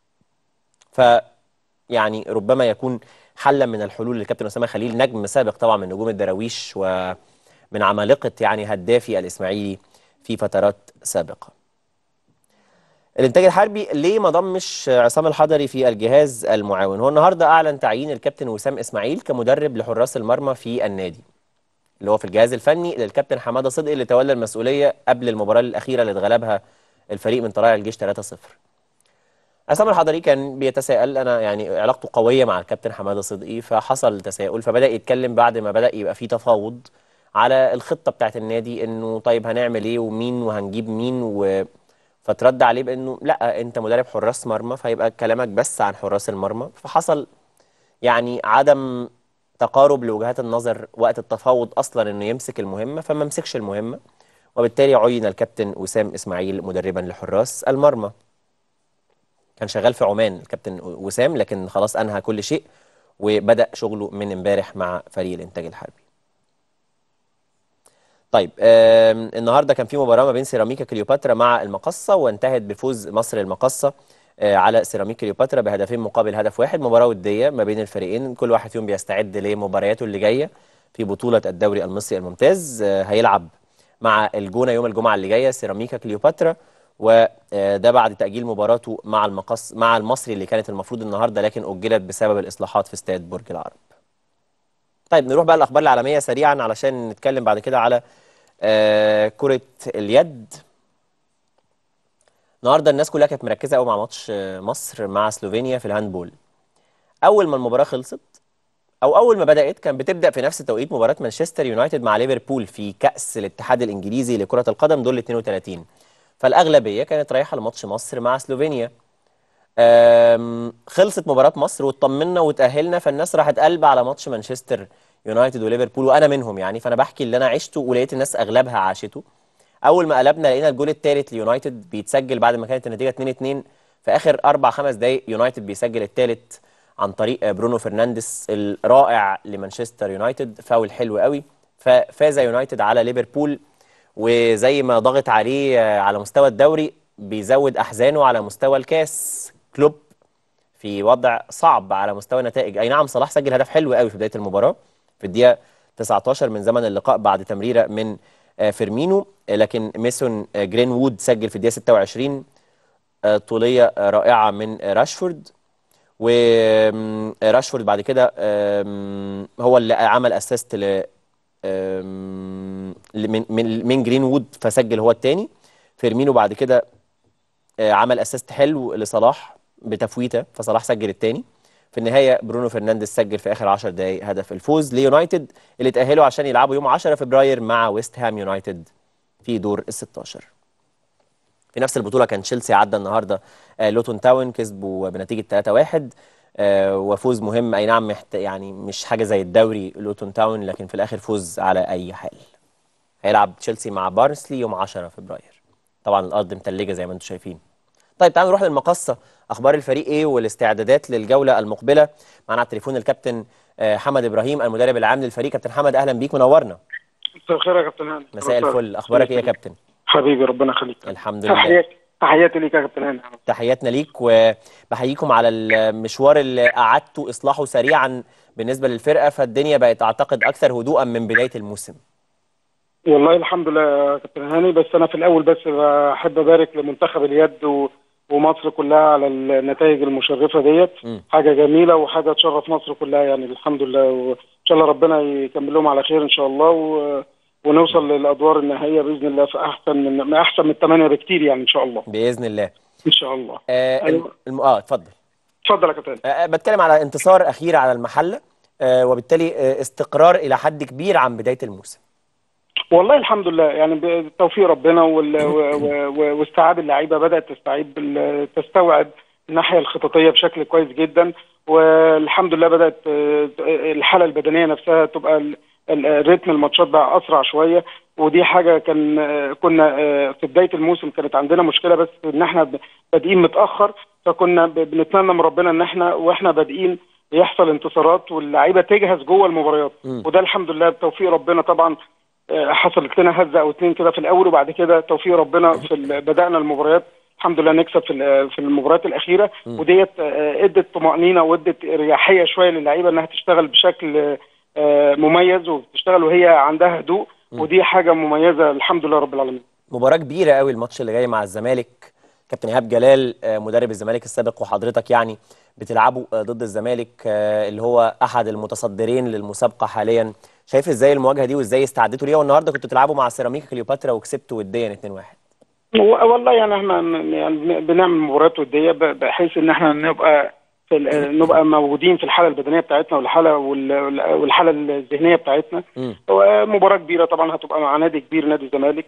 يعني ربما يكون حلا من الحلول للكابتن أسامة خليل، نجم سابق طبعا من نجوم الدراويش ومن عمالقة يعني هدافي الإسماعيلي في فترات سابقة. الإنتاج الحربي ليه ما ضمش عصام الحضري في الجهاز المعاون؟ هو النهارده أعلن تعيين الكابتن وسام إسماعيل كمدرب لحراس المرمى في النادي، اللي هو في الجهاز الفني للكابتن حمادة صدقي اللي تولى المسؤولية قبل المباراة الأخيرة اللي اتغلبها الفريق من طلائع الجيش 3-0. عصام الحضري كان بيتساءل، انا يعني علاقته قويه مع الكابتن حماده صدقي، فحصل تساؤل، فبدا يتكلم بعد ما بدا يبقى في تفاوض على الخطه بتاعت النادي، انه طيب هنعمل ايه ومين وهنجيب مين فترد عليه بانه لا، انت مدرب حراس مرمى، فيبقى كلامك بس عن حراس المرمى. فحصل يعني عدم تقارب لوجهات النظر وقت التفاوض اصلا انه يمسك المهمه، فما مسكش المهمه، وبالتالي عين الكابتن وسام اسماعيل مدربا لحراس المرمى. كان شغال في عمان الكابتن وسام، لكن خلاص انهى كل شيء وبدأ شغله من امبارح مع فريق الانتاج الحربي. طيب النهارده كان في مباراه ما بين سيراميكا كليوباترا مع المقصه، وانتهت بفوز مصر المقصه على سيراميكا كليوباترا بهدفين مقابل هدف واحد. مباراه وديه ما بين الفريقين، كل واحد فيهم بيستعد لمبارياته اللي جايه في بطوله الدوري المصري الممتاز. هيلعب مع الجونه يوم الجمعه اللي جايه سيراميكا كليوباترا، وده بعد تأجيل مباراته مع المصري اللي كانت المفروض النهارده، لكن أجلت بسبب الإصلاحات في استاد برج العرب. طيب نروح بقى الأخبار العالمية سريعا علشان نتكلم بعد كده على كرة اليد. النهارده الناس كلها كانت مركزة قوي مع ماتش مصر مع سلوفينيا في الهاندبول. أول ما المباراة خلصت أو أول ما بدأت، كان بتبدأ في نفس توقيت مباراة مانشستر يونايتد مع ليفربول في كأس الاتحاد الإنجليزي لكرة القدم دور 32. فالأغلبية كانت رايحة لماتش مصر مع سلوفينيا. خلصت مباراة مصر واطمنا وتأهلنا، فالناس راحت قلب على ماتش مانشستر يونايتد وليفربول، وأنا منهم يعني. فأنا بحكي اللي أنا عشته ولقيت الناس أغلبها عاشته. أول ما قلبنا لقينا الجول الثالث ليونايتد بيتسجل بعد ما كانت النتيجة 2-2، في آخر 4-5 دقايق يونايتد بيسجل الثالث عن طريق برونو فرنانديز الرائع لمانشستر يونايتد، فاول حلو قوي. ففاز يونايتد على ليفربول، وزي ما ضغط عليه على مستوى الدوري بيزود أحزانه على مستوى الكاس. كلوب في وضع صعب على مستوى النتائج. أي نعم صلاح سجل هدف حلو قوي في بداية المباراة في الدقيقة 19 من زمن اللقاء بعد تمريرة من فيرمينو، لكن ميسون جرينوود سجل في الدقيقة 26 طولية رائعة من راشفورد، وراشفورد بعد كده هو اللي عمل اسيست من جرينوود فسجل هو الثاني. فيرمينو بعد كده عمل اسيست حلو لصلاح بتفويته، فصلاح سجل الثاني. في النهايه برونو فرنانديز سجل في اخر 10 دقائق هدف الفوز ليونايتد، اللي تاهلوا عشان يلعبوا يوم 10 فبراير مع ويست هام يونايتد في دور ال 16. في نفس البطوله كان تشيلسي عدى النهارده لوتون تاون، كسبوا بنتيجه 3-1 وفوز مهم. اي نعم يعني مش حاجه زي الدوري لوتون تاون، لكن في الاخر فوز على اي حال. هيلعب تشيلسي مع بارنسلي يوم 10 فبراير. طبعا الارض متلجه زي ما انتم شايفين. طيب تعالوا نروح للمقصه، اخبار الفريق ايه والاستعدادات للجوله المقبله. معنا على التليفون الكابتن حمد ابراهيم المدرب العام للفريق. كابتن حمد اهلا بيك، منورنا. مساء الخير يا كابتن هاني. مساء الفل، اخبارك ايه يا كابتن؟ حبيبي ربنا يخليك. الحمد لله. تحياتي ليك يا كابتن هاني. تحياتنا ليك، وبحييكم على المشوار اللي قعدتوا اصلاحه سريعا بالنسبه للفرقه، فالدنيا بقت اعتقد اكثر هدوءا من بدايه الموسم. والله الحمد لله يا كابتن هاني، بس انا في الاول بس بحب ابارك لمنتخب اليد ومصر كلها على النتائج المشرفه ديت. حاجه جميله وحاجه تشرف مصر كلها يعني، الحمد لله، وان شاء الله ربنا يكمل لهم على خير ان شاء الله، ونوصل للادوار النهائيه باذن الله في احسن من الثمانيه بكتير يعني ان شاء الله. باذن الله ان شاء الله. أيوة. اتفضل اتفضل يا كابتن. بتكلم على انتصار اخير على المحله. وبالتالي استقرار الى حد كبير عن بدايه الموسم. والله الحمد لله، يعني بتوفيق ربنا واستيعاب اللعيبه بدات تستوعب الناحيه الخططيه بشكل كويس جدا، والحمد لله بدات الحاله البدنيه نفسها تبقى الريتم الماتشات بقى اسرع شويه، ودي حاجه كنا في بدايه الموسم كانت عندنا مشكله، بس ان احنا بادئين متاخر، فكنا بنتمنى من ربنا ان احنا واحنا بادئين يحصل انتصارات واللعيبه تجهز جوه المباريات، وده الحمد لله بتوفيق ربنا. طبعا حصلت لنا هزه او اتنين كده في الاول، وبعد كده توفيق ربنا بدانا المباريات الحمد لله نكسب في المباريات الاخيره، وديت ادت طمانينه وادت اريحيه شويه للعيبه انها تشتغل بشكل مميز، وبتشتغل وهي عندها هدوء، ودي حاجه مميزه الحمد لله رب العالمين. مباراه كبيره قوي الماتش اللي جاي مع الزمالك. كابتن ايهاب جلال مدرب الزمالك السابق وحضرتك يعني بتلعبوا ضد الزمالك اللي هو احد المتصدرين للمسابقه حاليا. شايف ازاي المواجهه دي وازاي استعدتوا ليها؟ والنهارده كنتوا تلعبوا مع سيراميكا كليوباترا وكسبتوا وديا 2-1. والله يعني احنا بنعمل مباريات وديه بحيث ان احنا نبقى موجودين في الحاله البدنيه بتاعتنا والحاله الذهنيه بتاعتنا. مباراه كبيره طبعا هتبقى مع نادي كبير، نادي الزمالك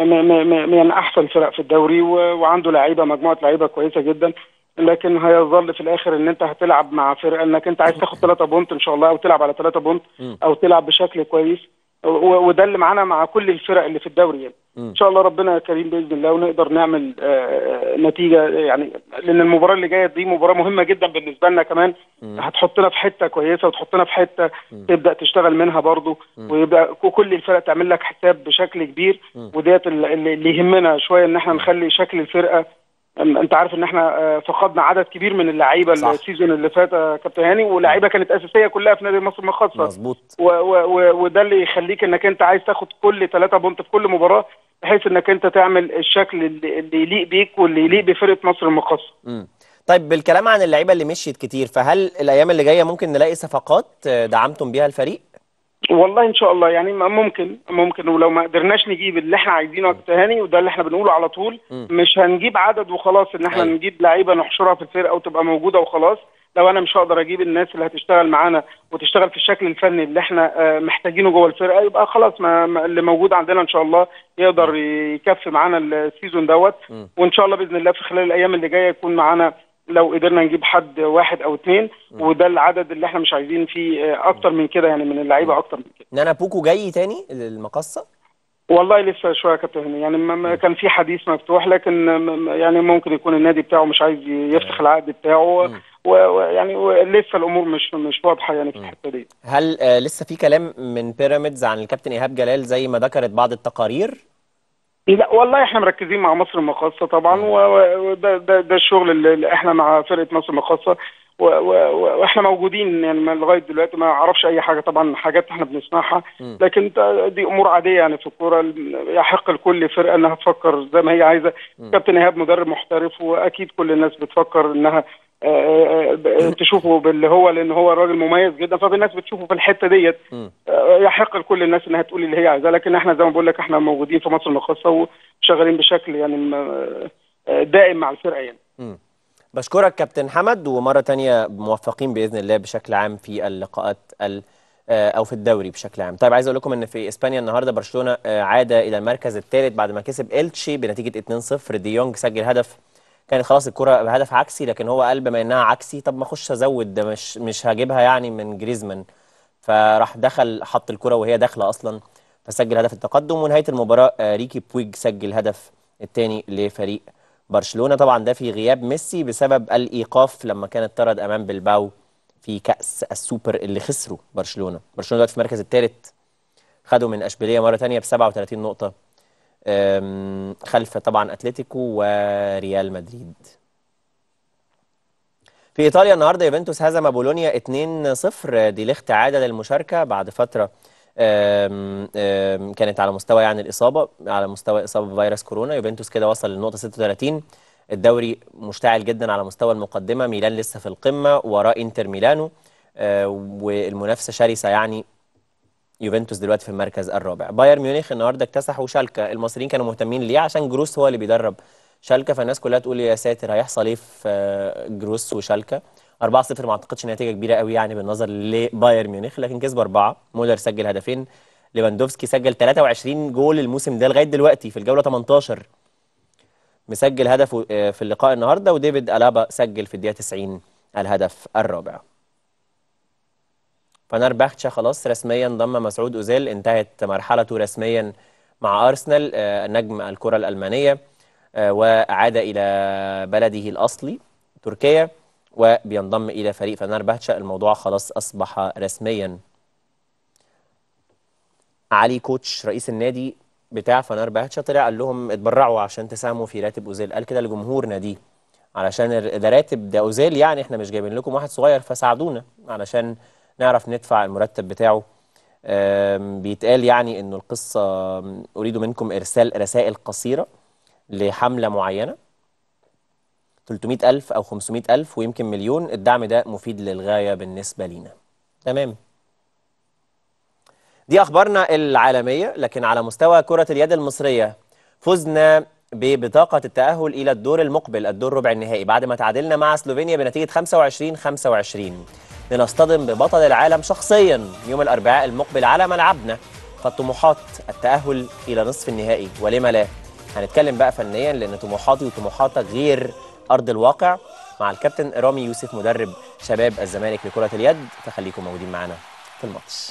من احسن الفرق في الدوري، وعنده لعيبه مجموعه لعيبه كويسه جدا، لكن هيظل في الاخر ان انت هتلعب مع فرقه انك انت عايز تاخد 3 بونت ان شاء الله، او تلعب على 3 بونت او تلعب بشكل كويس، وده اللي معانا مع كل الفرق اللي في الدوري يعني. ان شاء الله ربنا كريم باذن الله ونقدر نعمل نتيجه يعني، لان المباراه اللي جايه دي مباراه مهمه جدا بالنسبه لنا كمان، هتحطنا في حته كويسه وتحطنا في حته تبدا تشتغل منها برضو، ويبقى كل الفرق تعمل لك حساب بشكل كبير، وديت اللي يهمنا شويه ان احنا نخلي شكل الفرقه. انت عارف ان احنا فقدنا عدد كبير من اللعيبه السيزون اللي فات كابتن هاني، ولاعيبه كانت اساسيه كلها في نادي مصر المقاصه. مظبوط. وده اللي يخليك انك انت عايز تاخد كل 3 بونت في كل مباراه، بحيث انك انت تعمل الشكل اللي يليق بيك واللي يليق بفرقه مصر المقاصه. طيب بالكلام عن اللعيبه اللي مشيت كتير، فهل الايام اللي جايه ممكن نلاقي صفقات دعمتم بيها الفريق؟ والله ان شاء الله يعني ممكن ولو ما قدرناش نجيب اللي احنا عايزينه يا كابتن هاني، وده اللي احنا بنقوله على طول، مش هنجيب عدد وخلاص ان احنا نجيب لعيبه نحشرها في الفرقه وتبقى موجوده وخلاص. لو انا مش هقدر اجيب الناس اللي هتشتغل معانا وتشتغل في الشكل الفني اللي احنا محتاجينه جوه الفرقه، يبقى خلاص ما اللي موجود عندنا ان شاء الله يقدر يكفي معانا السيزون دوت. وان شاء الله باذن الله في خلال الايام اللي جايه يكون معانا لو قدرنا نجيب حد 1 أو 2، وده العدد اللي احنا مش عايزين فيه اكتر من كده يعني، من اللعيبه اكتر من كده. نانا بوكو جاي تاني للمقصه؟ والله لسه شويه يا كابتن هاني، يعني كان في حديث مفتوح، لكن يعني ممكن يكون النادي بتاعه مش عايز يفسخ العقد بتاعه، ويعني لسه الامور مش واضحه يعني في الحته دي. هل لسه في كلام من بيراميدز عن الكابتن ايهاب جلال زي ما ذكرت بعض التقارير؟ لا والله احنا مركزين مع مصر المقاصه طبعا، وده الشغل اللي احنا مع فرقه مصر المقاصه، واحنا موجودين يعني لغايه دلوقتي. ما اعرفش اي حاجه طبعا، حاجات احنا بنسمعها، لكن دي امور عاديه يعني في الكوره، يحق لكل فرقه انها تفكر زي ما هي عايزه. كابتن ايهاب مدرب محترف، واكيد كل الناس بتفكر انها تشوفه باللي هو، لان هو راجل مميز جدا، فالناس بتشوفه في الحته ديت. يحق لكل الناس انها تقول اللي هي عايزاه، لكن احنا زي ما بقول لك احنا موجودين في مصر المقاصه وشغالين بشكل يعني دائم مع الفرقه يعني. بشكرك كابتن حمد، ومره تانية موفقين باذن الله بشكل عام في اللقاءات او في الدوري بشكل عام. طيب عايز اقول لكم ان في اسبانيا النهارده برشلونه عاد الى المركز الثالث بعد ما كسب إلتشي بنتيجه 2-0. دي يونج سجل هدف، كانت خلاص الكرة بهدف عكسي، لكن هو قال بما انها عكسي طب ما اخش ازود، ده مش هجيبها يعني من جريزمان، فراح دخل حط الكرة وهي داخله اصلا، فسجل هدف التقدم. ونهايه المباراه ريكي بويج سجل هدف الثاني لفريق برشلونه. طبعا ده في غياب ميسي بسبب الايقاف لما كان اتطرد امام بلباو في كاس السوبر اللي خسره برشلونه. برشلونه دلوقتي في المركز الثالث، خدوا من اشبيليه مره ثانيه ب 37 نقطه، خلف طبعا اتلتيكو وريال مدريد. في ايطاليا النهارده يوفنتوس هزم بولونيا 2-0. دي ليخت عاده للمشاركه بعد فتره كانت على مستوى يعني الاصابه، على مستوى اصابه بفيروس كورونا. يوفنتوس كده وصل للنقطه 36. الدوري مشتعل جدا على مستوى المقدمه، ميلان لسه في القمه وراء انتر ميلانو، والمنافسه شرسه يعني. يوفنتوس دلوقتي في المركز الرابع. بايرن ميونخ النهارده اكتسحوا شالكه. المصريين كانوا مهتمين ليه عشان جروس هو اللي بيدرب شالكه، فالناس كلها تقول يا ساتر هيحصل ايه في جروس وشالكه. 4-0 ما اعتقدش نتيجه كبيره قوي يعني بالنظر لبايرن ميونخ، لكن كسبوا 4. مولر سجل هدفين، ليفاندوفسكي سجل 23 جول الموسم ده لغايه دلوقتي في الجوله 18، مسجل هدفه في اللقاء النهارده، وديفيد ألابا سجل في الدقيقه 90 الهدف الرابع. فنربختشا خلاص رسميا ضم مسعود أوزيل، انتهت مرحلته رسميا مع أرسنال نجم الكرة الألمانية، وعاد إلى بلده الأصلي تركيا وبينضم إلى فريق فنربختشا. الموضوع خلاص أصبح رسميا. علي كوتش رئيس النادي بتاع فنربختشا طلع قال لهم اتبرعوا عشان تساهموا في راتب أوزيل، قال كده لجمهور ناديه علشان ده راتب ده أوزيل، يعني احنا مش جايبين لكم واحد صغير، فساعدونا علشان نعرف ندفع المرتب بتاعه. بيتقال يعني انه القصة اريد منكم ارسال رسائل قصيرة لحملة معينة، 300,000 او 500,000 ويمكن مليون. الدعم ده مفيد للغاية بالنسبة لينا. تمام، دي اخبارنا العالمية. لكن على مستوى كرة اليد المصرية فزنا ببطاقة التأهل إلى الدور المقبل، الدور ربع النهائي، بعد ما تعادلنا مع سلوفينيا بنتيجة 25-25. لنصطدم ببطل العالم شخصيا يوم الأربعاء المقبل على ملعبنا، فالطموحات التأهل إلى نصف النهائي، ولما لا؟ هنتكلم بقى فنيا لأن طموحاتي وطموحاتك غير أرض الواقع مع الكابتن رامي يوسف مدرب شباب الزمالك لكرة اليد، فخليكم موجودين معنا في الماتش.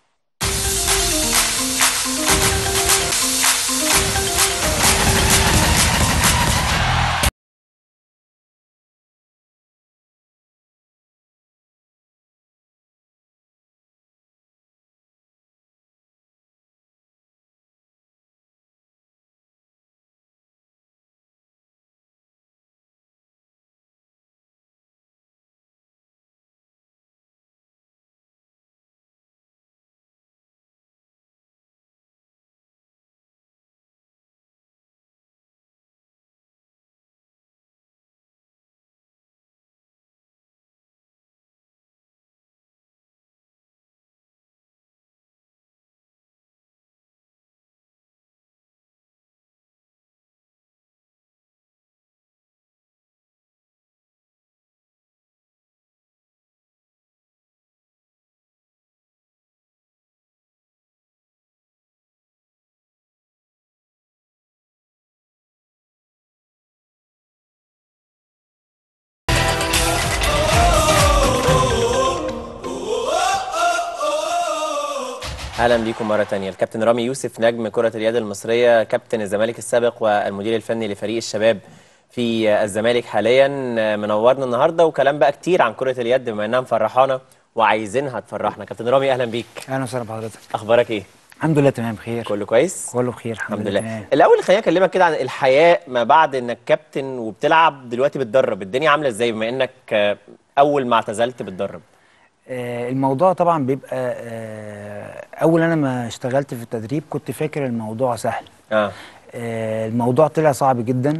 اهلا بيكم مره ثانيه. الكابتن رامي يوسف نجم كره اليد المصريه، كابتن الزمالك السابق والمدير الفني لفريق الشباب في الزمالك حاليا، منورنا النهارده، وكلام بقى كتير عن كره اليد بما انها مفرحانا وعايزينها تفرحنا. كابتن رامي اهلا بيك. اهلا وسهلا بحضرتك. اخبارك ايه؟ الحمد لله تمام بخير. كله كويس؟ كله بخير الحمد لله. تمام. الاول خليني اكلمك كده عن الحياه ما بعد انك كابتن وبتلعب دلوقتي بتدرب، الدنيا عامله ازاي بما انك اول ما اعتزلت بتدرب؟ الموضوع طبعا بيبقى اول انا ما اشتغلت في التدريب كنت فاكر الموضوع سهل. الموضوع طلع صعب جدا.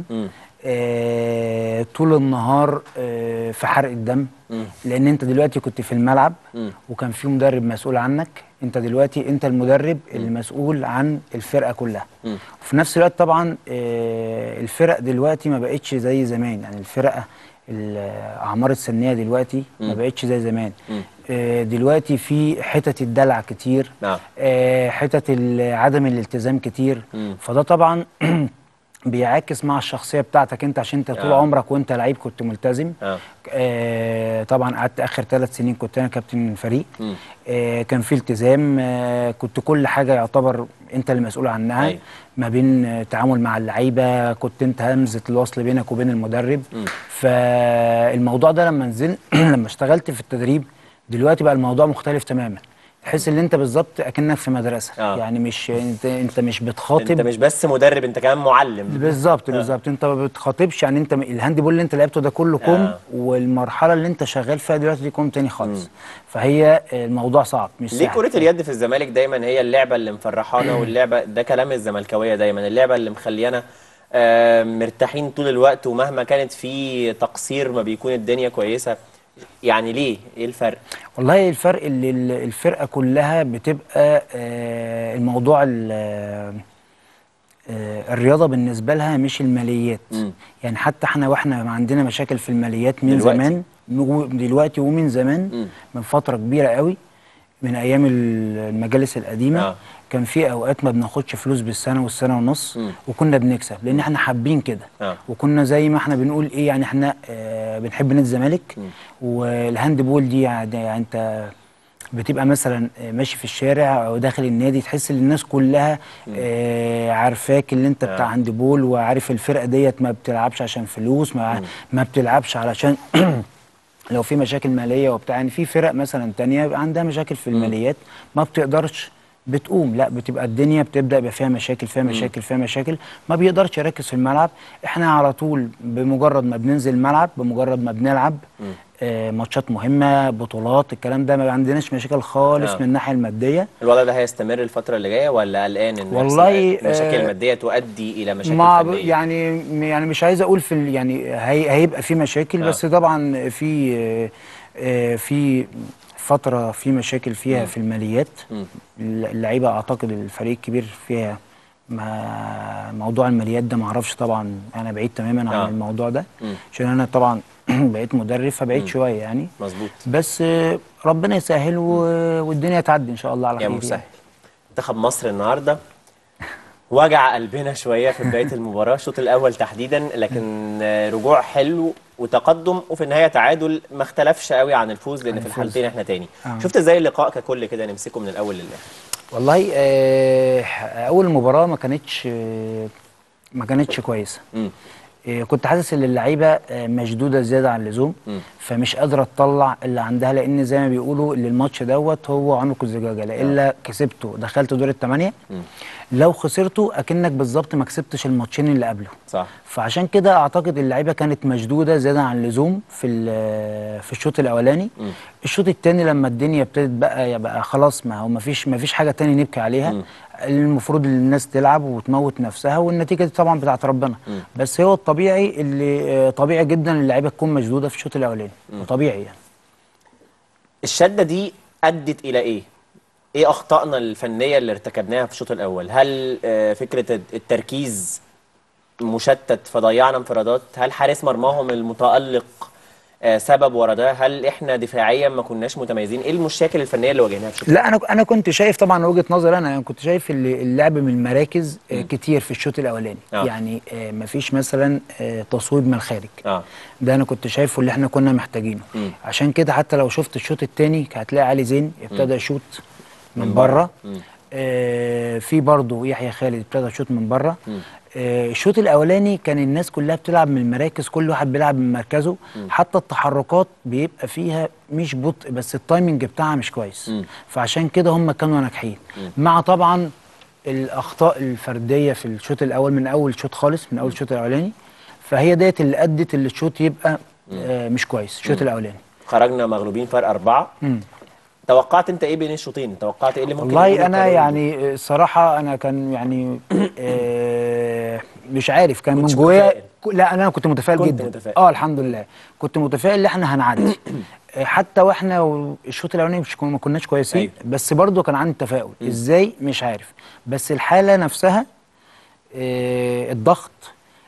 طول النهار في حرق الدم. لان انت دلوقتي كنت في الملعب وكان في مدرب مسؤول عنك، انت دلوقتي انت المدرب المسؤول عن الفرقه كلها. وفي نفس الوقت طبعا الفرق دلوقتي ما بقتش زي زمان، يعني الفرقه الاعمار السنيه دلوقتي ما بقتش زي زمان. دلوقتي في حتت الدلع كتير، حتت عدم الالتزام كتير، فده طبعا بيعاكس مع الشخصيه بتاعتك انت، عشان انت طول عمرك وانت لعيب كنت ملتزم. طبعا قعدت اخر 3 سنين كنت انا كابتن فريق. كان في التزام، كنت كل حاجه يعتبر انت المسؤول عنها. ما بين تعامل مع اللعيبه كنت انت همزه الوصل بينك وبين المدرب. فالموضوع ده لما نزلت لما اشتغلت في التدريب دلوقتي بقى الموضوع مختلف تماما. تحس ان انت بالظبط اكنك في مدرسه. يعني مش انت مش بتخاطب، انت مش بس مدرب، انت كمان معلم. بالظبط بالظبط. انت ما بتخاطبش، يعني انت الهاند بول اللي انت لعبته ده كله كوم، والمرحله اللي انت شغال فيها دلوقتي دي كوم تاني خالص. فهي الموضوع صعب مش سهل. ليه كره اليد في الزمالك دايما هي اللعبه اللي مفرحانا واللعبه ده كلام الزملكاويه دايما، اللعبه اللي مخليانا مرتاحين طول الوقت، ومهما كانت في تقصير ما بيكون الدنيا كويسه؟ يعني ليه؟ ايه الفرق؟ والله الفرق اللي الفرقه كلها بتبقى الموضوع الرياضه بالنسبه لها مش الماليات. يعني حتى احنا واحنا عندنا مشاكل في الماليات من زمان، دلوقتي ومن زمان، من فتره كبيره قوي، من ايام المجالس القديمه. كان في اوقات ما بناخدش فلوس بالسنه والسنه ونص، وكنا بنكسب لان احنا حابين كده. وكنا زي ما احنا بنقول ايه، يعني احنا بنحب نادي الزمالك. والهاند بول دي يعني انت بتبقى مثلا ماشي في الشارع او داخل النادي، تحس ان الناس كلها عارفاك اللي انت بتاع هاند بول، وعارف الفرقه ديت ما بتلعبش عشان فلوس، ما بتلعبش علشان لو في مشاكل ماليه وبتاع. يعني في فرق مثلا تانية عندها مشاكل في الماليات ما بتقدرش بتقوم، لا بتبقى الدنيا بتبدا يبقى فيها مشاكل فيها مشاكل فيها مشاكل، ما بيقدرش يركز في الملعب. احنا على طول بمجرد ما بننزل الملعب، بمجرد ما بنلعب ماتشات مهمه، بطولات، الكلام ده ما عندناش مشاكل خالص من الناحيه الماديه. الوضع ده هيستمر الفتره اللي جايه ولا قلقان ان والله مشاكل ماديه تؤدي الى مشاكل فنيه؟ يعني مش عايز اقول في يعني هيبقى في مشاكل، بس طبعا في فتره في مشاكل فيها في الماليات. اللعيبه اعتقد الفريق الكبير فيها موضوع الماليات ده ما اعرفش طبعا، انا بعيد تماما عن الموضوع ده عشان انا طبعا بقيت مدرب فبعيد شويه يعني. مظبوط. بس ربنا يسهل والدنيا تعدي ان شاء الله على خير. يا مسهل. منتخب مصر النهارده وجع قلبنا شويه في بدايه المباراه، الشوط الاول تحديدا، لكن رجوع حلو وتقدم، وفي النهايه تعادل ما اختلفش قوي عن الفوز، لان في الحالتين احنا تاني. شفت ازاي اللقاء ككل كده، نمسكه من الاول للاخر؟ والله اول مباراه ما كانتش كويسه. كنت حاسس ان اللعيبه مشدوده زياده عن اللزوم، فمش قادره تطلع اللي عندها، لان زي ما بيقولوا اللي الماتش دوت هو عنق الزجاجه، الا كسبته دخلت دور الثمانيه، لو خسرته اكنك بالظبط ما كسبتش الماتشين اللي قبله. صح. فعشان كده اعتقد اللعيبه كانت مشدوده زياده عن اللزوم في الشوط الاولاني. الشوط الثاني لما الدنيا ابتدت بقى خلاص، ما هو ما فيش حاجه ثانيه نبكي عليها. المفروض الناس تلعب وتموت نفسها، والنتيجه دي طبعا بتاعت ربنا. بس هو الطبيعي اللي طبيعي جدا اللعيبه تكون مشدوده في الشوط الاولاني، طبيعي يعني. الشده دي ادت الى ايه؟ ايه اخطائنا الفنيه اللي ارتكبناها في الشوط الاول؟ هل فكره التركيز مشتت فضيعنا انفرادات؟ هل حارس مرماهم المتالق سبب ورا ده؟ هل احنا دفاعيا ما كناش متميزين؟ ايه المشاكل الفنيه اللي واجهناها في الشوط؟ لا انا كنت شايف طبعا وجهه نظري، انا كنت شايف اللعب من المراكز كتير في الشوط الاولاني. يعني ما فيش مثلا تصويب من الخارج. ده انا كنت شايفه اللي احنا كنا محتاجينه. عشان كده حتى لو شفت الشوط الثاني هتلاقي علي زين ابتدى يشوط من بره. في برضه يحيى خالد ابتدى يشوط من بره. الشوط الاولاني كان الناس كلها بتلعب من المراكز، كل واحد بيلعب من مركزه. حتى التحركات بيبقى فيها مش بطء، بس التايمنج بتاعها مش كويس. فعشان كده هم كانوا ناجحين، مع طبعا الاخطاء الفرديه في الشوط الاول، من اول شوط خالص، من اول الشوط الاولاني. فهي ديت اللي ادت اللي الشوط يبقى مش كويس الشوط الاولاني. خرجنا مغلوبين فرق 4. توقعت انت ايه بين الشوطين؟ توقعت ايه اللي ممكن والله انا يعني الصراحه انا كان يعني مش عارف، كان من جوايا. لا انا كنت متفائل جدا. الحمد لله كنت متفائل ان احنا هنعدي. حتى واحنا الشوط الاولاني ما كناش كويسين. بس برضو كان عندي تفاؤل. ازاي مش عارف، بس الحاله نفسها الضغط،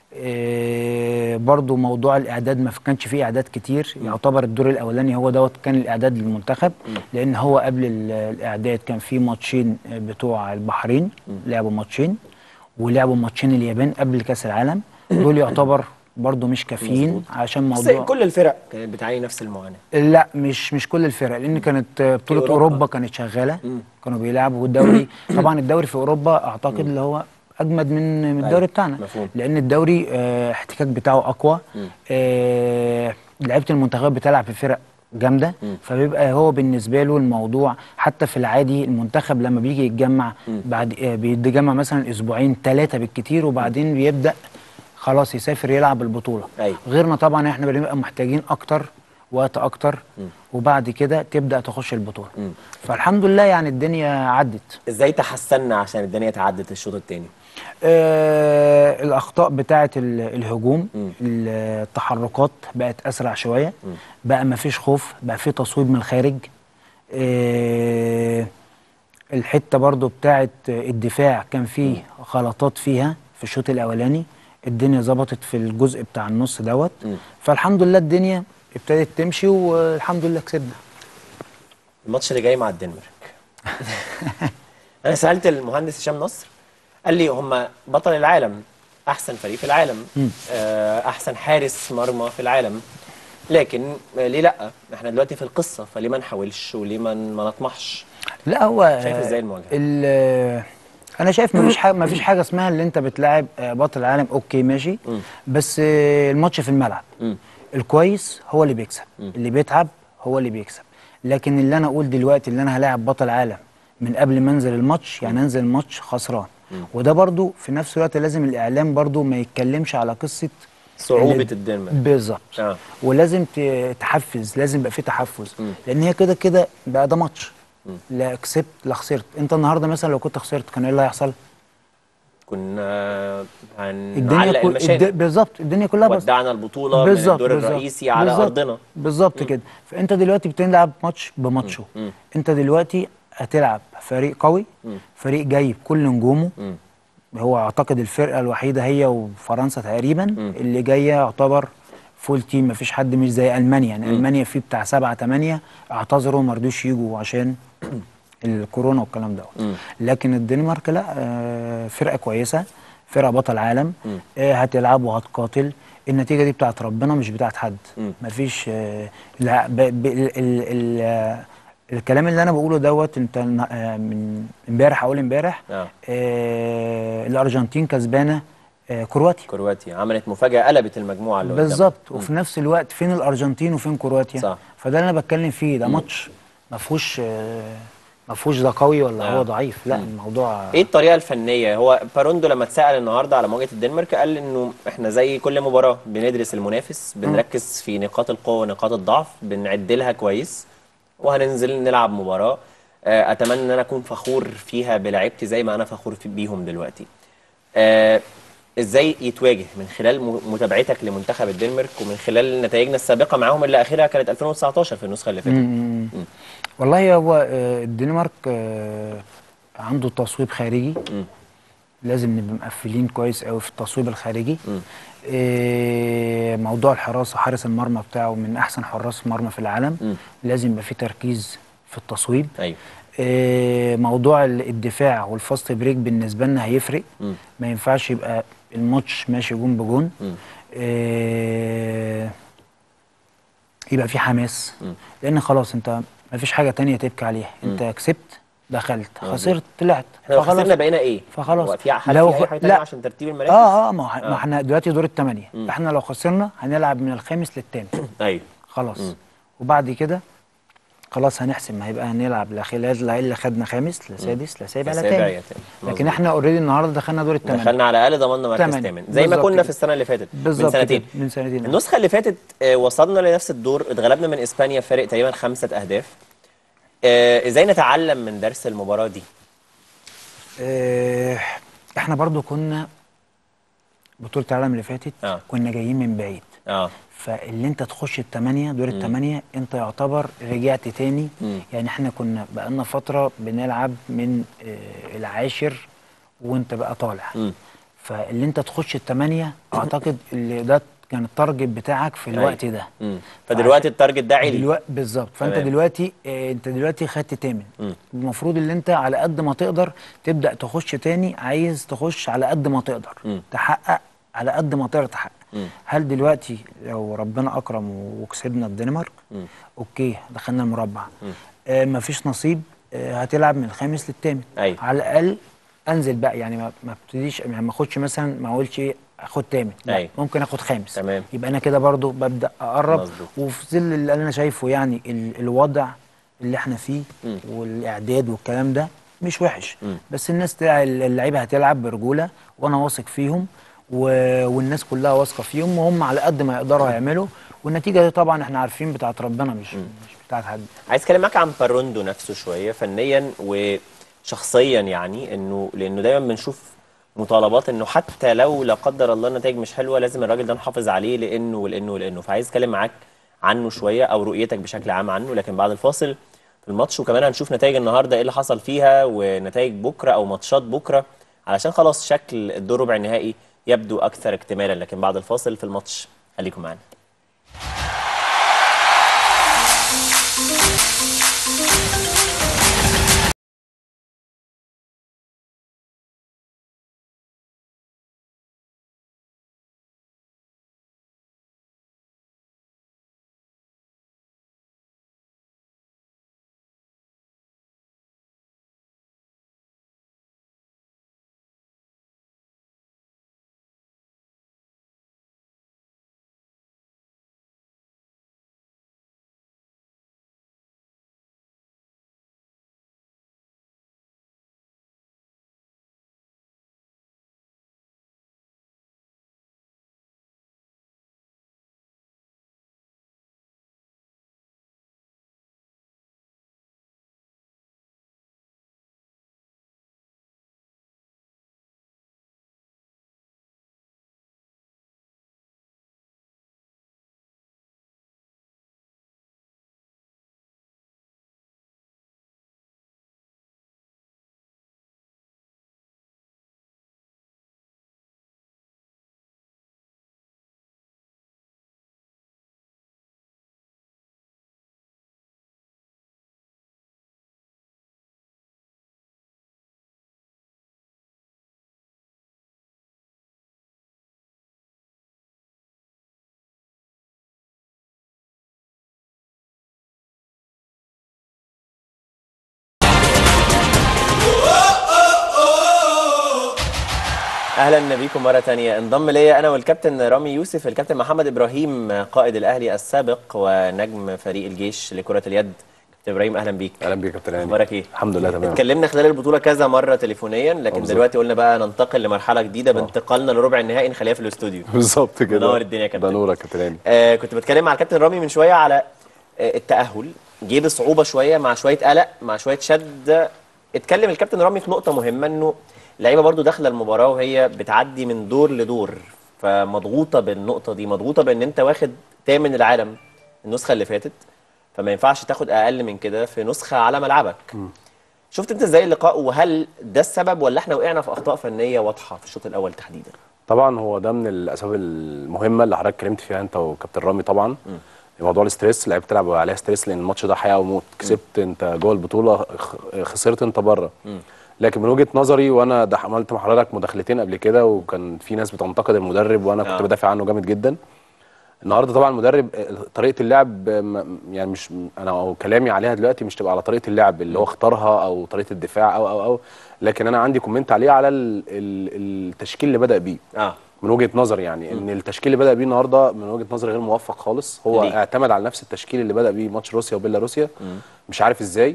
برضو موضوع الاعداد ما كانش فيه اعداد كتير. يعتبر الدور الاولاني هو دوت كان الاعداد للمنتخب، لان هو قبل الاعداد كان في ماتشين بتوع البحرين، لعبوا ماتشين، ولعبوا ماتشين اليابان قبل كاس العالم. دول يعتبر برضو مش كافيين عشان موضوع. بس كل الفرق كانت بتعاني نفس المعاناه. لا مش كل الفرق، لان كانت بطوله اوروبا كانت شغاله. كانوا بيلعبوا الدوري. طبعا الدوري في اوروبا اعتقد اللي هو اجمد من الدوري بتاعنا. مفهوم. لان الدوري احتكاك بتاعه اقوى. لعيبه المنتخبات بتلعب في فرق جامده، فبيبقى هو بالنسبه له الموضوع. حتى في العادي المنتخب لما بيجي يتجمع بعد بيتجمع مثلا اسبوعين 3 بالكتير، وبعدين بيبدا خلاص يسافر يلعب البطوله. غيرنا طبعا احنا بنبقى محتاجين اكتر وقت اكتر، وبعد كده تبدا تخش البطوله. فالحمد لله يعني الدنيا عدت. ازاي تحسنا عشان الدنيا تعدت الشوط الثاني؟ الاخطاء بتاعه الهجوم، التحركات بقت اسرع شويه. بقى ما فيش خوف، بقى في تصويب من الخارج. الحته برضو بتاعه الدفاع كان فيه غلطات فيها في الشوط الاولاني. الدنيا ظبطت في الجزء بتاع النص دوت. فالحمد لله الدنيا ابتدت تمشي والحمد لله كسبنا. الماتش اللي جاي مع الدنمارك انا سالت المهندس هشام نصر، قال لي هم بطل العالم، احسن فريق في العالم، احسن حارس مرمى في العالم، لكن ليه لا؟ احنا دلوقتي في القصه، فليه ما نحاولش وليه ما نطمحش؟ لا هو شايف ازاي المواجهه؟ انا شايف مفيش حاجه اسمها اللي انت بتلاعب بطل العالم، اوكي ماشي، بس الماتش في الملعب، الكويس هو اللي بيكسب، اللي بيتعب هو اللي بيكسب. لكن اللي انا اقول دلوقتي اللي انا هلاعب بطل عالم من قبل ما انزل الماتش، يعني انزل الماتش خسران، وده برضو في نفس الوقت لازم الاعلام برضو ما يتكلمش على قصه صعوبه الدنمارك بالظبط. ولازم تحفز، لازم يبقى في تحفز، لان هي كده كده بقى ده ماتش، لا كسبت لا خسرت. انت النهارده مثلا لو كنت خسرت كان ايه اللي هيحصل؟ كنا هنعلق بالظبط، الدنيا كلها ودعنا البطوله من الدور الرئيسي على ارضنا بالظبط كده. فانت دلوقتي بتلعب ماتش بماتشه، انت دلوقتي هتلعب فريق قوي، فريق جايب كل نجومه، هو اعتقد الفرقه الوحيده هي وفرنسا تقريبا اللي جايه يعتبر فول تيم، مفيش حد مش زي المانيا، يعني المانيا فيه بتاع 7 8 اعتذروا ما رضوش يجوا عشان الكورونا والكلام ده. لكن الدنمارك لا، فرقه كويسه، فرقه بطل عالم، هتلعب وهتقاتل. النتيجه دي بتاعت ربنا مش بتاعت حد. مفيش الكلام اللي انا بقوله دوت، انت من امبارح اول امبارح الارجنتين كسبانه كرواتيا عملت مفاجاه، قلبت المجموعه اللي بالظبط. وفي نفس الوقت فين الارجنتين وفين كرواتيا؟ صح. فده اللي انا بتكلم فيه، ده ماتش ما فيهوش ده قوي ولا هو ضعيف، لا الموضوع ايه الطريقه الفنيه؟ هو باروندو لما اتسال النهارده على مواجهه الدنمارك قال انه احنا زي كل مباراه بندرس المنافس، بنركز في نقاط القوه ونقاط الضعف، بنعد لها كويس، وهننزل نلعب مباراه اتمنى ان انا اكون فخور فيها بلاعيبتي زي ما انا فخور بيهم دلوقتي. ازاي يتواجه من خلال متابعتك لمنتخب الدنمارك ومن خلال نتائجنا السابقه معاهم اللي اخرها كانت 2019 في النسخه اللي فاتت؟ والله هو الدنمارك عنده تصويب خارجي، لازم نبقى مقفلين كويس قوي في التصويب الخارجي. موضوع الحراسه، حارس المرمى بتاعه من احسن حراس المرمى في العالم، لازم يبقى في تركيز في التصويب. ايوه. موضوع الدفاع والفاست بريك بالنسبه لنا هيفرق، ما ينفعش يبقى الماتش ماشي جون بجون، يبقى في حماس، لان خلاص انت ما فيش حاجه تانية تبكي عليها، انت كسبت دخلت، خسرت طلعت، احنا خسرنا بقينا ايه؟ فخلاص في اي حاجه تانية عشان ترتيب المراكز؟ ما احنا دلوقتي دور الثمانيه، احنا لو خسرنا هنلعب من الخامس للثامن. ايوه خلاص. وبعد كده خلاص هنحسم، هيبقى هنلعب لا اللي خدنا خامس لا سادس لا سابع لا تاني. لكن احنا اوريدي النهارده دخلنا دور الثمانيه، دخلنا على الاقل ضمننا مركز ثامن زي ما كنا في السنه اللي فاتت من سنتين. النسخه اللي فاتت وصلنا لنفس الدور، اتغلبنا من اسبانيا فرق تقريبا 5 أهداف. ازاي نتعلم من درس المباراه دي؟ احنا برضو كنا بطوله العالم اللي فاتت كنا جايين من بعيد، فاللي انت تخش الثمانيه دور الثمانيه انت يعتبر رجعت تاني. يعني احنا كنا بقالنا فتره بنلعب من العاشر وانت بقى طالع، فاللي انت تخش الثمانيه اعتقد اللي ده كان التارجت بتاعك في الوقت ده. فدلوقتي التارجت ده عالي بالظبط. فانت دلوقتي خدت تامن، المفروض ان انت على قد ما تقدر تبدا تخش تاني، عايز تخش على قد ما تقدر تحقق، على قد ما تقدر تحقق. هل دلوقتي لو ربنا اكرم وكسبنا الدنمارك اوكي دخلنا المربع، مفيش نصيب، هتلعب من الخامس للثامن. على الاقل انزل بقى، يعني ما ابتديش، يعني ما اخدش مثلا، ما اقولش اخد ثامن، لا ممكن اخد خامس. تمام. يبقى انا كده برضو ببدا اقرب. مزبوط. وفي ظل اللي انا شايفه يعني الوضع اللي احنا فيه والاعداد والكلام ده مش وحش، بس الناس اللعيبه هتلعب برجوله وانا واثق فيهم، والناس كلها واثقه فيهم، وهم على قد ما يقدروا يعملوا، والنتيجه دي طبعا احنا عارفين بتاعت ربنا مش بتاعت حد. عايز اتكلم معاك عن باروندو نفسه شويه فنيا وشخصيا، يعني لانه دايما بنشوف مطالبات انه حتى لو لا قدر الله النتائج مش حلوه لازم الراجل ده نحافظ عليه لانه ولانه ولانه. فعايز اتكلم معاك عنه شويه او رؤيتك بشكل عام عنه، لكن بعد الفاصل في الماتش، وكمان هنشوف نتائج النهارده ايه اللي حصل فيها ونتائج بكره او ماتشات بكره، علشان خلاص شكل الدور ربع النهائي يبدو اكثر اكتمالا. لكن بعد الفاصل في الماتش، خليكم معانا. اهلا بيكم مره ثانيه. انضم ليا انا والكابتن رامي يوسف الكابتن محمد ابراهيم قائد الاهلي السابق ونجم فريق الجيش لكره اليد. كابتن ابراهيم اهلا بيك. اهلا بيك يا كابتن هاني. اخبارك ايه؟ الحمد لله تمام. اتكلمنا خلال البطوله كذا مره تليفونيا، لكن دلوقتي قلنا بقى ننتقل لمرحله جديده بانتقالنا لربع النهائي نخليها في الاستوديو. بالظبط كده. منور الدنيا يا كابتن. ده نورك يا كابتن هاني. كنت بتكلم مع الكابتن رامي من شويه على التاهل، جه بصعوبه شويه مع شويه قلق مع شويه شد. اتكلم الكابتن رامي في نقطه مهمه، انه اللعيبه برضو داخله المباراه وهي بتعدي من دور لدور، فمضغوطه بالنقطه دي، مضغوطه بان انت واخد تامن العالم النسخه اللي فاتت، فما ينفعش تاخد اقل من كده في نسخه على ملعبك. شفت انت ازاي اللقاء، وهل ده السبب ولا احنا وقعنا في اخطاء فنيه واضحه في الشوط الاول تحديدا؟ طبعا هو ده من الاسباب المهمه اللي حضرتك اتكلمت فيها انت وكابتن رامي. طبعا موضوع الاستريس، اللعيبه بتلعب عليها ستريس لان الماتش ده حياه وموت. كسبت انت جوه البطوله، خسرت انت بره. لكن من وجهه نظري، وانا عملت مع حضرتك مداخلتين قبل كده وكان في ناس بتنتقد المدرب وانا كنت بدافع عنه جامد جدا. النهارده طبعا المدرب طريقه اللعب يعني مش انا او كلامي عليها دلوقتي مش تبقى على طريقه اللعب اللي هو اختارها او طريقه الدفاع او لكن انا عندي كومنت عليه على التشكيل اللي بدا بيه. من وجهه نظري يعني ان التشكيل اللي بدا بيه النهارده من وجهه نظري غير موفق خالص. هو اعتمد على نفس التشكيل اللي بدا بيه ماتش روسيا وبيلاروسيا. مش عارف ازاي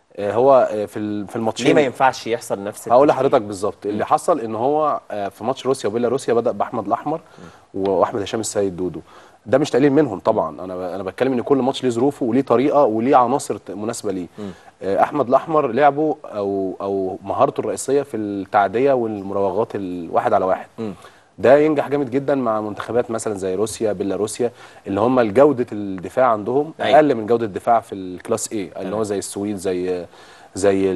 هو في الماتشين ليه ما ينفعش يحصل نفس هقول لحضرتك بالظبط اللي حصل. ان هو في ماتش روسيا وبيلاروسيا بدا باحمد الاحمر واحمد هشام السيد دودو. ده مش تقليل منهم طبعا، انا بتكلم ان كل ماتش ليه ظروفه وليه طريقه وليه عناصر مناسبه ليه. احمد الاحمر لعبه او مهارته الرئيسيه في التعديه والمراوغات الواحد على واحد. ده ينجح جامد جدا مع منتخبات مثلا زي روسيا بيلاروسيا اللي هم جوده الدفاع عندهم اقل من جوده الدفاع في الكلاس اي اللي هو زي السويد زي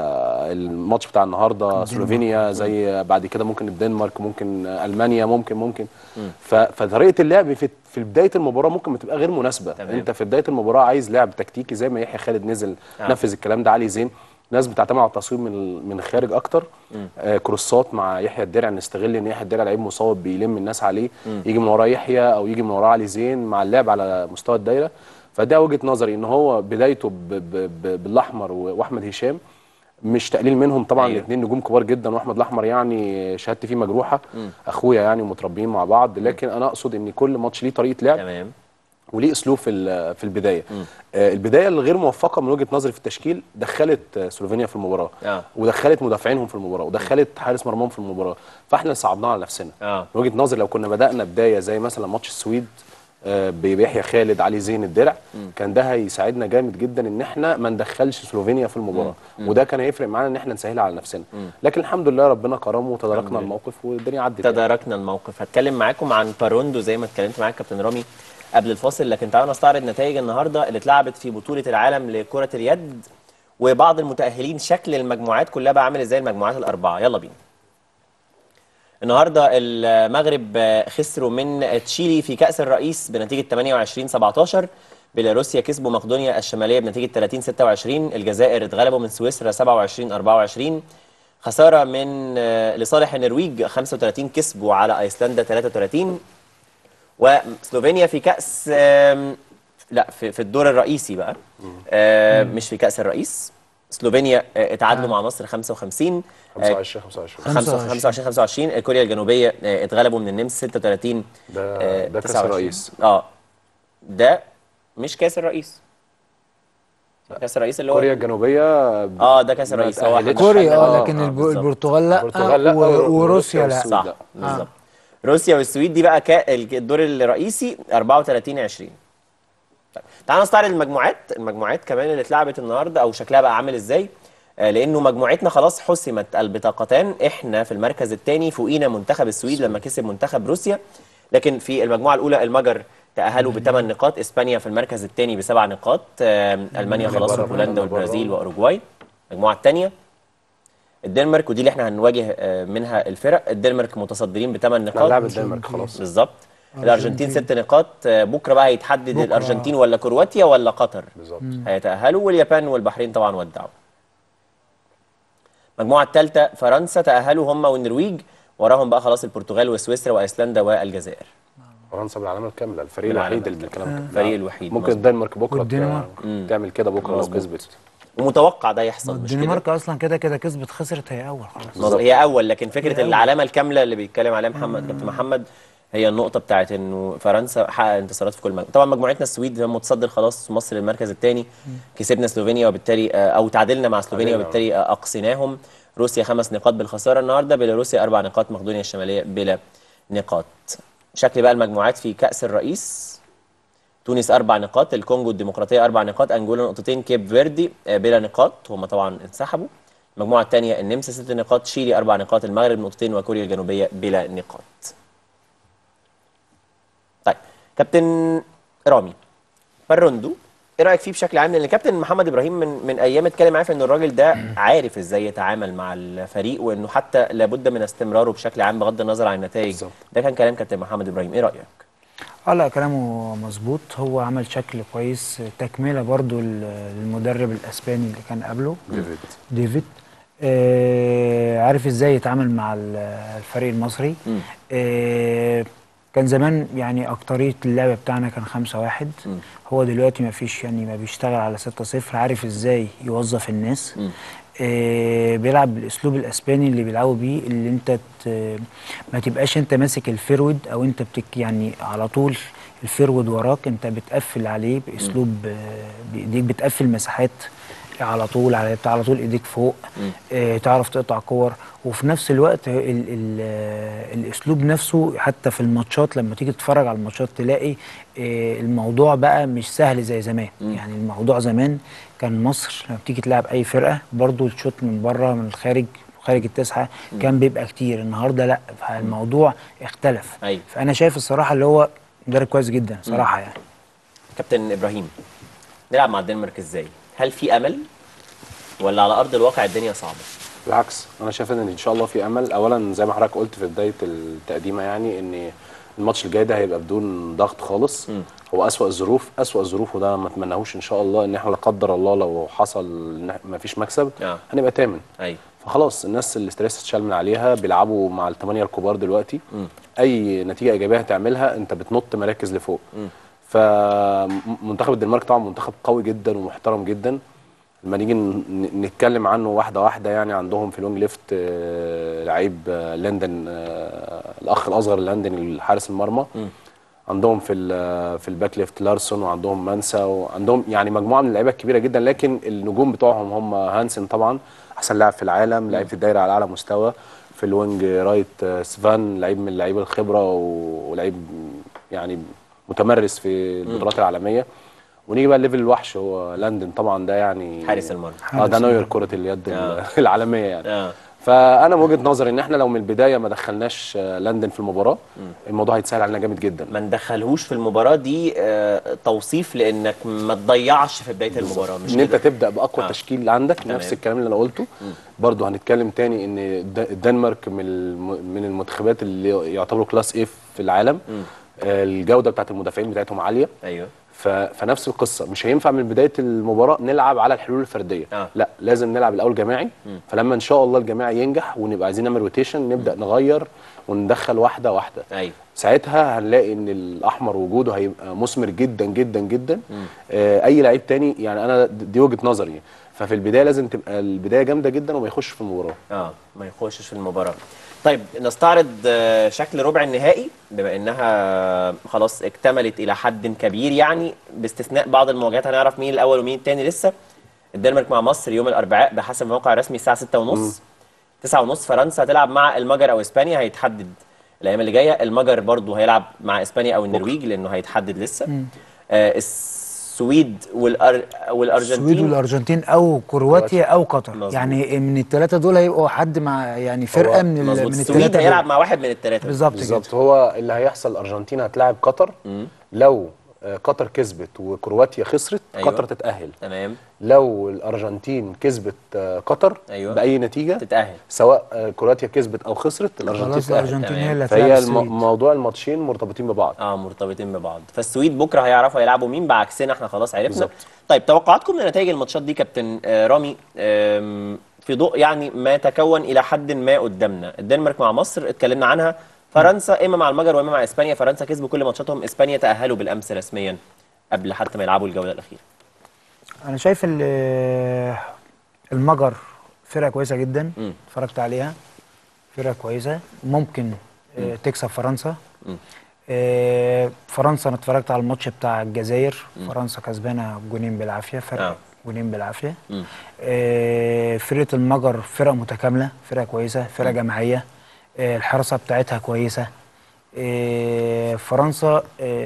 الماتش بتاع النهارده سلوفينيا، زي بعد كده ممكن الدنمارك، ممكن المانيا، ممكن فطريقه اللعب في بدايه المباراه ممكن تبقى غير مناسبه. انت في بدايه المباراه عايز لعب تكتيكي زي ما يحيى خالد نزل نفذ الكلام ده. علي زين ناس بتعتمد على التصوير من الخارج اكتر. كروسات مع يحيى الدرع، نستغل ان يحيى الدرع لعيب مصاب بيلم الناس عليه، يجي من وراه يحيى او يجي من وراه علي زين مع اللعب على مستوى الدايره. فده وجهه نظري ان هو بدايته بالاحمر واحمد هشام مش تقليل منهم طبعا. الاثنين نجوم كبار جدا، واحمد الاحمر يعني شهادتي فيه مجروحه، اخويا يعني ومتربيين مع بعض. لكن انا اقصد ان كل ماتش ليه طريقه لعب وليه اسلوب في البدايه. البدايه الغير موفقه من وجهه نظري في التشكيل دخلت سلوفينيا في المباراه ودخلت مدافعينهم في المباراه ودخلت حارس مرماهم في المباراه، فاحنا اللي صعبناها على نفسنا. من وجهه نظري لو كنا بدانا بدايه زي مثلا ماتش السويد بيحيى خالد علي زين الدرع كان ده هيساعدنا جامد جدا ان احنا ما ندخلش سلوفينيا في المباراه، وده كان هيفرق معانا ان احنا نسهلها على نفسنا. لكن الحمد لله ربنا كرمه وتداركنا الموقف والدنيا عدت. تداركنا الموقف. هتكلم معاكم عن باروندو زي ما اتكلمت معاك كابتن رامي قبل الفاصل، لكن تعالوا نستعرض نتائج النهارده اللي اتلعبت في بطوله العالم لكره اليد وبعض المتاهلين. شكل المجموعات كلها بقى عامل ازاي المجموعات الاربعه؟ يلا بينا. النهارده المغرب خسروا من تشيلي في كأس الرئيس بنتيجه 28-17. بيلاروسيا كسبوا مقدونيا الشماليه بنتيجه 30-26. الجزائر اتغلبوا من سويسرا 27-24. خساره من لصالح النرويج 35 كسبوا على ايسلندا 33. وسلوفينيا في كأس لا في الدور الرئيسي بقى مش في كأس الرئيس. سلوفينيا اتعادلوا مع مصر 55 25. كوريا الجنوبيه اتغلبوا من النمس 36. ده كاس الرئيس. ده مش كاس الرئيس. كاس الرئيس اللي هو كوريا الجنوبيه ده كاس الرئيس. هو كوريا لكن البرتغال لا وروسيا لا. صح بالظبط. روسيا والسويد دي بقى الدور الرئيسي 34-20. تعالوا نستعرض المجموعات كمان اللي اتلعبت النهارده او شكلها بقى عامل ازاي، لانه مجموعتنا خلاص حسمت البطاقتان. احنا في المركز الثاني فوقينا منتخب السويد لما كسب منتخب روسيا، لكن في المجموعه الاولى المجر تأهلوا ب8 نقاط، اسبانيا في المركز الثاني ب7 نقاط، المانيا خلاص وبولندا والبرازيل واوروجواي. المجموعه الثانيه الدنمارك، ودي اللي احنا هنواجه منها الفرق. الدنمارك متصدرين ب8 نقاط. لاعب الدنمارك خلاص بالظبط. الارجنتين 6 نقاط. بكره بقى هيتحدد الارجنتين ولا كرواتيا ولا قطر بالظبط هيتأهلوا، واليابان والبحرين طبعا ودعوا. المجموعه الثالثه فرنسا تأهلوا هم والنرويج، وراهم بقى خلاص البرتغال وسويسرا وايسلندا والجزائر. فرنسا بالعلامه الكامله، الفريق الوحيد اللي بالكلام ده. الفريق الوحيد ممكن الدنمارك بكره تعمل كده بكره لو كسبت. ومتوقع ده يحصل، مش كده؟ الدنمارك اصلا كده كده كسبت خسرت هي اول خلاص. هي اول، لكن فكره هي أول. العلامه الكامله اللي بيتكلم عليها محمد كابتن محمد هي النقطه بتاعت انه فرنسا حقق انتصارات في كل مجموعه. طبعا مجموعتنا السويد متصدر خلاص، مصر المركز الثاني، كسبنا سلوفينيا وبالتالي او تعادلنا مع سلوفينيا وبالتالي اقصيناهم. روسيا 5 نقاط بالخساره النهارده، بيلاروسيا 4 نقاط، مقدونيا الشماليه بلا نقاط. شكل بقى المجموعات في كاس الرئيس: تونس 4 نقاط، الكونغو الديمقراطيه 4 نقاط، انجولا نقطتين، كيب فيردي بلا نقاط هم طبعا انسحبوا. المجموعه الثانيه النمسا 6 نقاط، شيلي 4 نقاط، المغرب نقطتين، وكوريا الجنوبيه بلا نقاط. طيب كابتن رامي باروندو، ايه رايك فيه بشكل عام؟ لان كابتن محمد ابراهيم من ايام اتكلم معاه في ان الراجل ده عارف ازاي يتعامل مع الفريق، وانه حتى لابد من استمراره بشكل عام بغض النظر عن النتائج. ده كان كلام كابتن محمد ابراهيم، ايه رايك؟ لا كلامه مظبوط، هو عمل شكل كويس، تكمله برضو للمدرب الاسباني اللي كان قبله ديفيد. عارف ازاي يتعامل مع الفريق المصري. كان زمان يعني اكتريه اللعبه بتاعنا كان 5-1، هو دلوقتي ما فيش، يعني ما بيشتغل على 6-0، عارف ازاي يوظف الناس. بيلعب بالاسلوب الاسباني اللي بيلعبوا بيه، اللي انت ما تبقاش انت ماسك الفيرود او انت يعني على طول الفيرود وراك، انت بتقفل عليه باسلوب بايديك، بتقفل مساحات على طول، على طول ايديك فوق، تعرف تقطع كور. وفي نفس الوقت الاسلوب نفسه حتى في الماتشات، لما تيجي تتفرج على الماتشات تلاقي الموضوع بقى مش سهل زي زمان. يعني الموضوع زمان كان مصر لما بتيجي تلعب اي فرقه برضو الشوط من بره من الخارج خارج التسعه كان بيبقى كتير، النهارده لا، فالموضوع اختلف. فانا شايف الصراحه اللي هو مدرب كويس جدا صراحه. يعني كابتن ابراهيم، نلعب مع الدنمارك ازاي؟ هل في امل ولا على ارض الواقع الدنيا صعبه؟ بالعكس، انا شايف ان شاء الله في امل. اولا زي ما حضرتك قلت في بدايه التقديمه، يعني ان الماتش الجاي ده هيبقى بدون ضغط خالص. هو اسوأ الظروف وده ما اتمناهوش ان شاء الله، ان احنا لا قدر الله لو حصل ما فيش مكسب هنبقى تامن. فخلاص الناس الاستريس اتشال من عليها، بيلعبوا مع الثمانيه الكبار دلوقتي. اي نتيجه ايجابيه هتعملها انت بتنط مراكز لفوق. فمنتخب الدنمارك طبعا منتخب قوي جدا ومحترم جدا. لما نيجي نتكلم عنه واحده واحده، يعني عندهم في لونج ليفت لعيب لندن، الاخ الاصغر لندن الحارس المرمى. عندهم في الباك ليفت لارسون، وعندهم مانسا، وعندهم يعني مجموعه من اللعيبه الكبيره جدا. لكن النجوم بتوعهم هم هانسن طبعا احسن لاعب في العالم، لعيب في الدايره على اعلى مستوى. في الوينج رايت سفان، لعيب من اللعيبه الخبره ولعيب يعني متمرس في البطولات العالميه. ونيجي بقى الليفل الوحش هو لندن طبعا، ده يعني حارس المرمى. ده نوير كره اليد العالميه يعني. فانا من وجهه نظري ان احنا لو من البدايه ما دخلناش لندن في المباراه الموضوع هيتسهل علينا جامد جدا. ما ندخلهوش في المباراه دي توصيف لانك ما تضيعش في بدايه المباراه، مش ان انت تبدا باقوى تشكيل عندك. نفس الكلام اللي انا قلته. برضو هنتكلم تاني ان الدنمارك من المنتخبات اللي يعتبروا كلاس ايه في العالم. الجوده بتاعت المدافعين بتاعتهم عاليه. ايوه. فنفس القصه، مش هينفع من بدايه المباراه نلعب على الحلول الفرديه. لا، لازم نلعب الاول جماعي. فلما ان شاء الله الجماعي ينجح ونبقى عايزين نعمل روتيشن، نبدا نغير وندخل واحده واحده. ايوه. ساعتها هنلاقي ان الاحمر وجوده هيبقى مثمر جدا جدا جدا. اي لعيب تاني، يعني انا دي وجهه نظري. ففي البدايه لازم تبقى البدايه جامده جدا وما يخش في المباراه. ما يخشش في المباراه. طيب نستعرض شكل ربع النهائي بما انها خلاص اكتملت الى حد كبير، يعني باستثناء بعض المواجهات هنعرف مين الاول ومين الثاني لسه. الدنمارك مع مصر يوم الاربعاء بحسب الموقع الرسمي الساعه 6:30. 9:30 فرنسا هتلعب مع المجر او اسبانيا، هيتحدد الايام اللي جايه. المجر برضو هيلعب مع اسبانيا او النرويج لانه هيتحدد لسه. السويد والارجنتين او كرواتيا او قطر. مزبوط. يعني من الثلاثه دول هيبقوا حد مع يعني فرقه من السويد هيلعب مع واحد من الثلاثه بالظبط. هو اللي هيحصل الارجنتين هتلاعب قطر. لو قطر كسبت وكرواتيا خسرت، أيوة. قطر تتأهل. تمام. لو الارجنتين كسبت قطر، أيوة. باي نتيجه تتأهل، سواء كرواتيا كسبت او خسرت الارجنتين تتأهل. فهي موضوع الماتشين مرتبطين ببعض. مرتبطين ببعض. فالسويد بكره هيعرفوا هيلعبوا مين، بعكسنا احنا خلاص عرفنا. بالزبط. طيب توقعاتكم لنتائج الماتشات دي كابتن رامي في ضوء يعني ما تكون الى حد ما قدامنا؟ الدنمارك مع مصر اتكلمنا عنها، فرنسا اما مع المجر واما مع اسبانيا. فرنسا كسبوا كل ماتشاتهم، اسبانيا تأهلوا بالامس رسميا قبل حتى ما يلعبوا الجوله الاخيره. انا شايف المجر فرقه كويسه جدا، اتفرجت عليها، فرقه كويسه ممكن تكسب فرنسا. فرنسا انا اتفرجت على الماتش بتاع الجزائر، فرنسا كسبانه جونين بالعافيه، فرق جونين بالعافيه. فرقه المجر فرقه متكامله، فرقه كويسه، فرقه جماعيه، الحراسه بتاعتها كويسه. فرنسا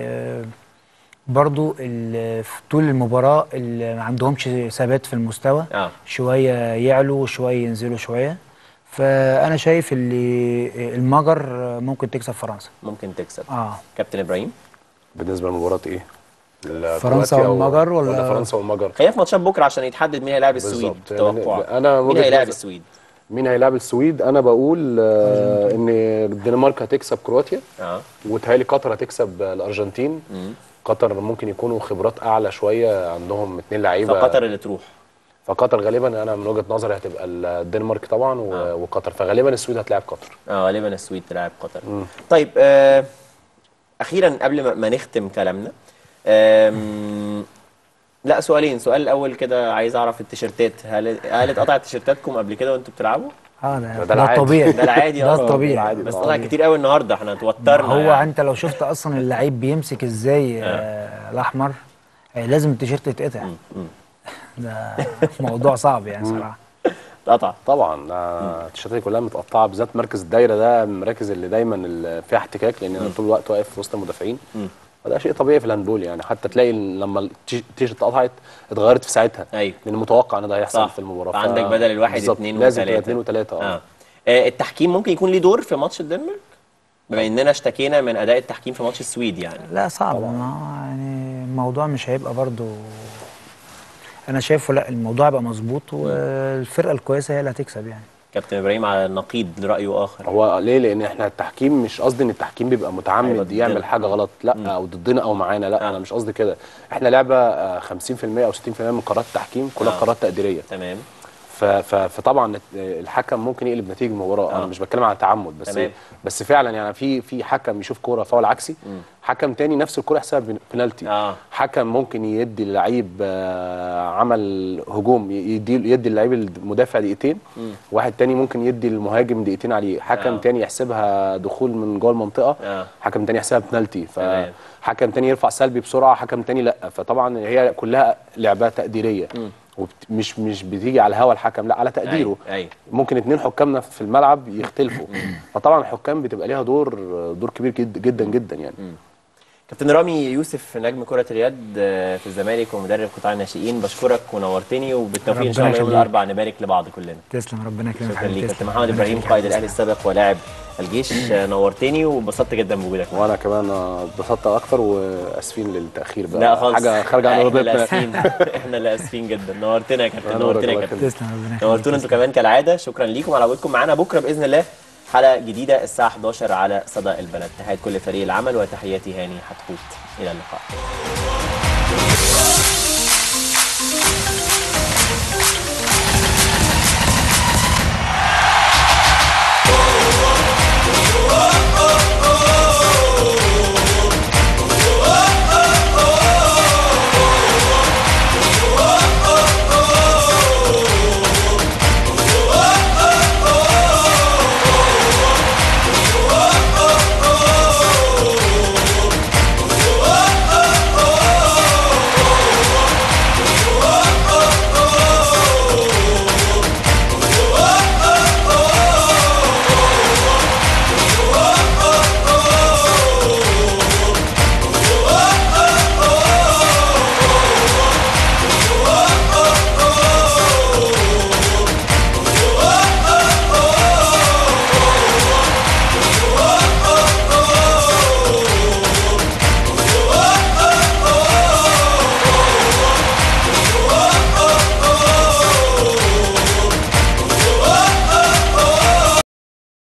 برضو طول المباراه اللي ما عندهمش ثبات في المستوى، شويه يعلوا وشويه ينزلوا شويه. فانا شايف اللي المجر ممكن تكسب فرنسا. ممكن تكسب. كابتن ابراهيم بالنسبه لمباراه ايه؟ فرنسا والمجر ولا فرنسا والمجر؟ خلينا في ماتشات بكره عشان يتحدد مين هيلاعب السويد. توقعك مين هيلاعب السويد؟ مين هيلاعب السويد؟ انا بقول ان الدنمارك هتكسب كرواتيا، وتهيألي قطر هتكسب الارجنتين. قطر ممكن يكونوا خبرات اعلى شويه، عندهم 2 لعيبه، فقطر اللي تروح. فقطر غالبا انا من وجهه نظري هتبقى الدنمارك طبعا وقطر، فغالبا السويد هتلاعب قطر. غالبا السويد تلاعب قطر. طيب اخيرا قبل ما نختم كلامنا، لا سؤالين. سؤال الاول كده، عايز اعرف التيشيرتات، هل اتقطعت تيشيرتاتكم قبل كده وانتوا بتلعبوا؟ ده الطبيعي. ده العادي. ده الطبيعي. بس طلع كتير قوي النهارده، احنا اتوترنا. هو يعني انت لو شفت اصلا اللعيب بيمسك ازاي الاحمر، لازم التيشيرت يتقطع. ده موضوع صعب يعني صراحه. اتقطع طبعا. التيشيرتات كلها متقطعه، بالذات مركز الدايره ده من المراكز اللي دايما فيها احتكاك، لان انا طول الوقت واقف في وسط المدافعين. وده شيء طبيعي في الهاندبول يعني، حتى تلاقي لما التيشيرت اتقطعت اتغيرت في ساعتها. ايوه، لان متوقع ان ده هيحصل في المباراه. عندك بدل الواحد 2 و3 لازم 2 و3. التحكيم ممكن يكون ليه دور في ماتش الدنمارك، بما اننا اشتكينا من اداء التحكيم في ماتش السويد يعني. لا صعب يعني، الموضوع مش هيبقى برضو، انا شايفه لا الموضوع هيبقى مظبوط، والفرقه الكويسه هي اللي هتكسب يعني. كابتن ابراهيم على النقيض لرايه اخر. هو ليه؟ لان احنا التحكيم مش قصدي ان التحكيم بيبقى متعمد يعمل حاجه غلط، لا، او ضدنا او معانا، لا. انا مش قصدي كده. احنا لعبه 50% او 60% من قرارات التحكيم كلها قرارات تقديريه. تمام. فطبعا الحكم ممكن يقلب نتيجه المباراه. انا مش بتكلم على تعمد بس. تمام. بس فعلا يعني في حكم يشوف كوره فاول عكسي، حكم تاني نفس الكوره يحسبها بنالتي. حكم ممكن يدي اللعيب عمل هجوم، يدي اللعيب المدافع دقيقتين، واحد تاني ممكن يدي المهاجم دقيقتين عليه، حكم تاني يحسبها دخول من جوه المنطقه، حكم تاني يحسبها بنالتي، فحكم تاني يرفع سلبي بسرعه، حكم تاني لا. فطبعا هي كلها لعبات تقديريه، مش بتيجي على هوا الحكم، لا، على تقديره. ممكن 2 حكامنا في الملعب يختلفوا، فطبعا الحكام بتبقى ليها دور كبير جدا جدا يعني. كابتن رامي يوسف، نجم كرة اليد في الزمالك ومدرب قطاع الناشئين، بشكرك ونورتني، وبالتوفيق ان شاء الله يوم الاربعاء نبارك لبعض كلنا. تسلم، ربنا يكرمك. شكرا ليك كابتن محمد ابراهيم، قائد الاهلي السابق ولاعب الجيش، نورتني وانبسطت جدا بوجودك. وانا كمان اتبسطت اكتر، واسفين للتاخير بقى. لا خالص، حاجه خارجه عن ارادتنا. احنا اللي اسفين جدا. نورتنا يا كابتن، نورتنا يا كابتن. تسلم، ربنا يكرمك. نورتونا انتوا كمان كالعاده. شكرا ليكم على وجودكم معانا. بكره باذن الله حلقه جديده الساعه 11 على صدى البلد. تحيات كل فريق العمل وتحياتي هاني حتحوت، الى اللقاء.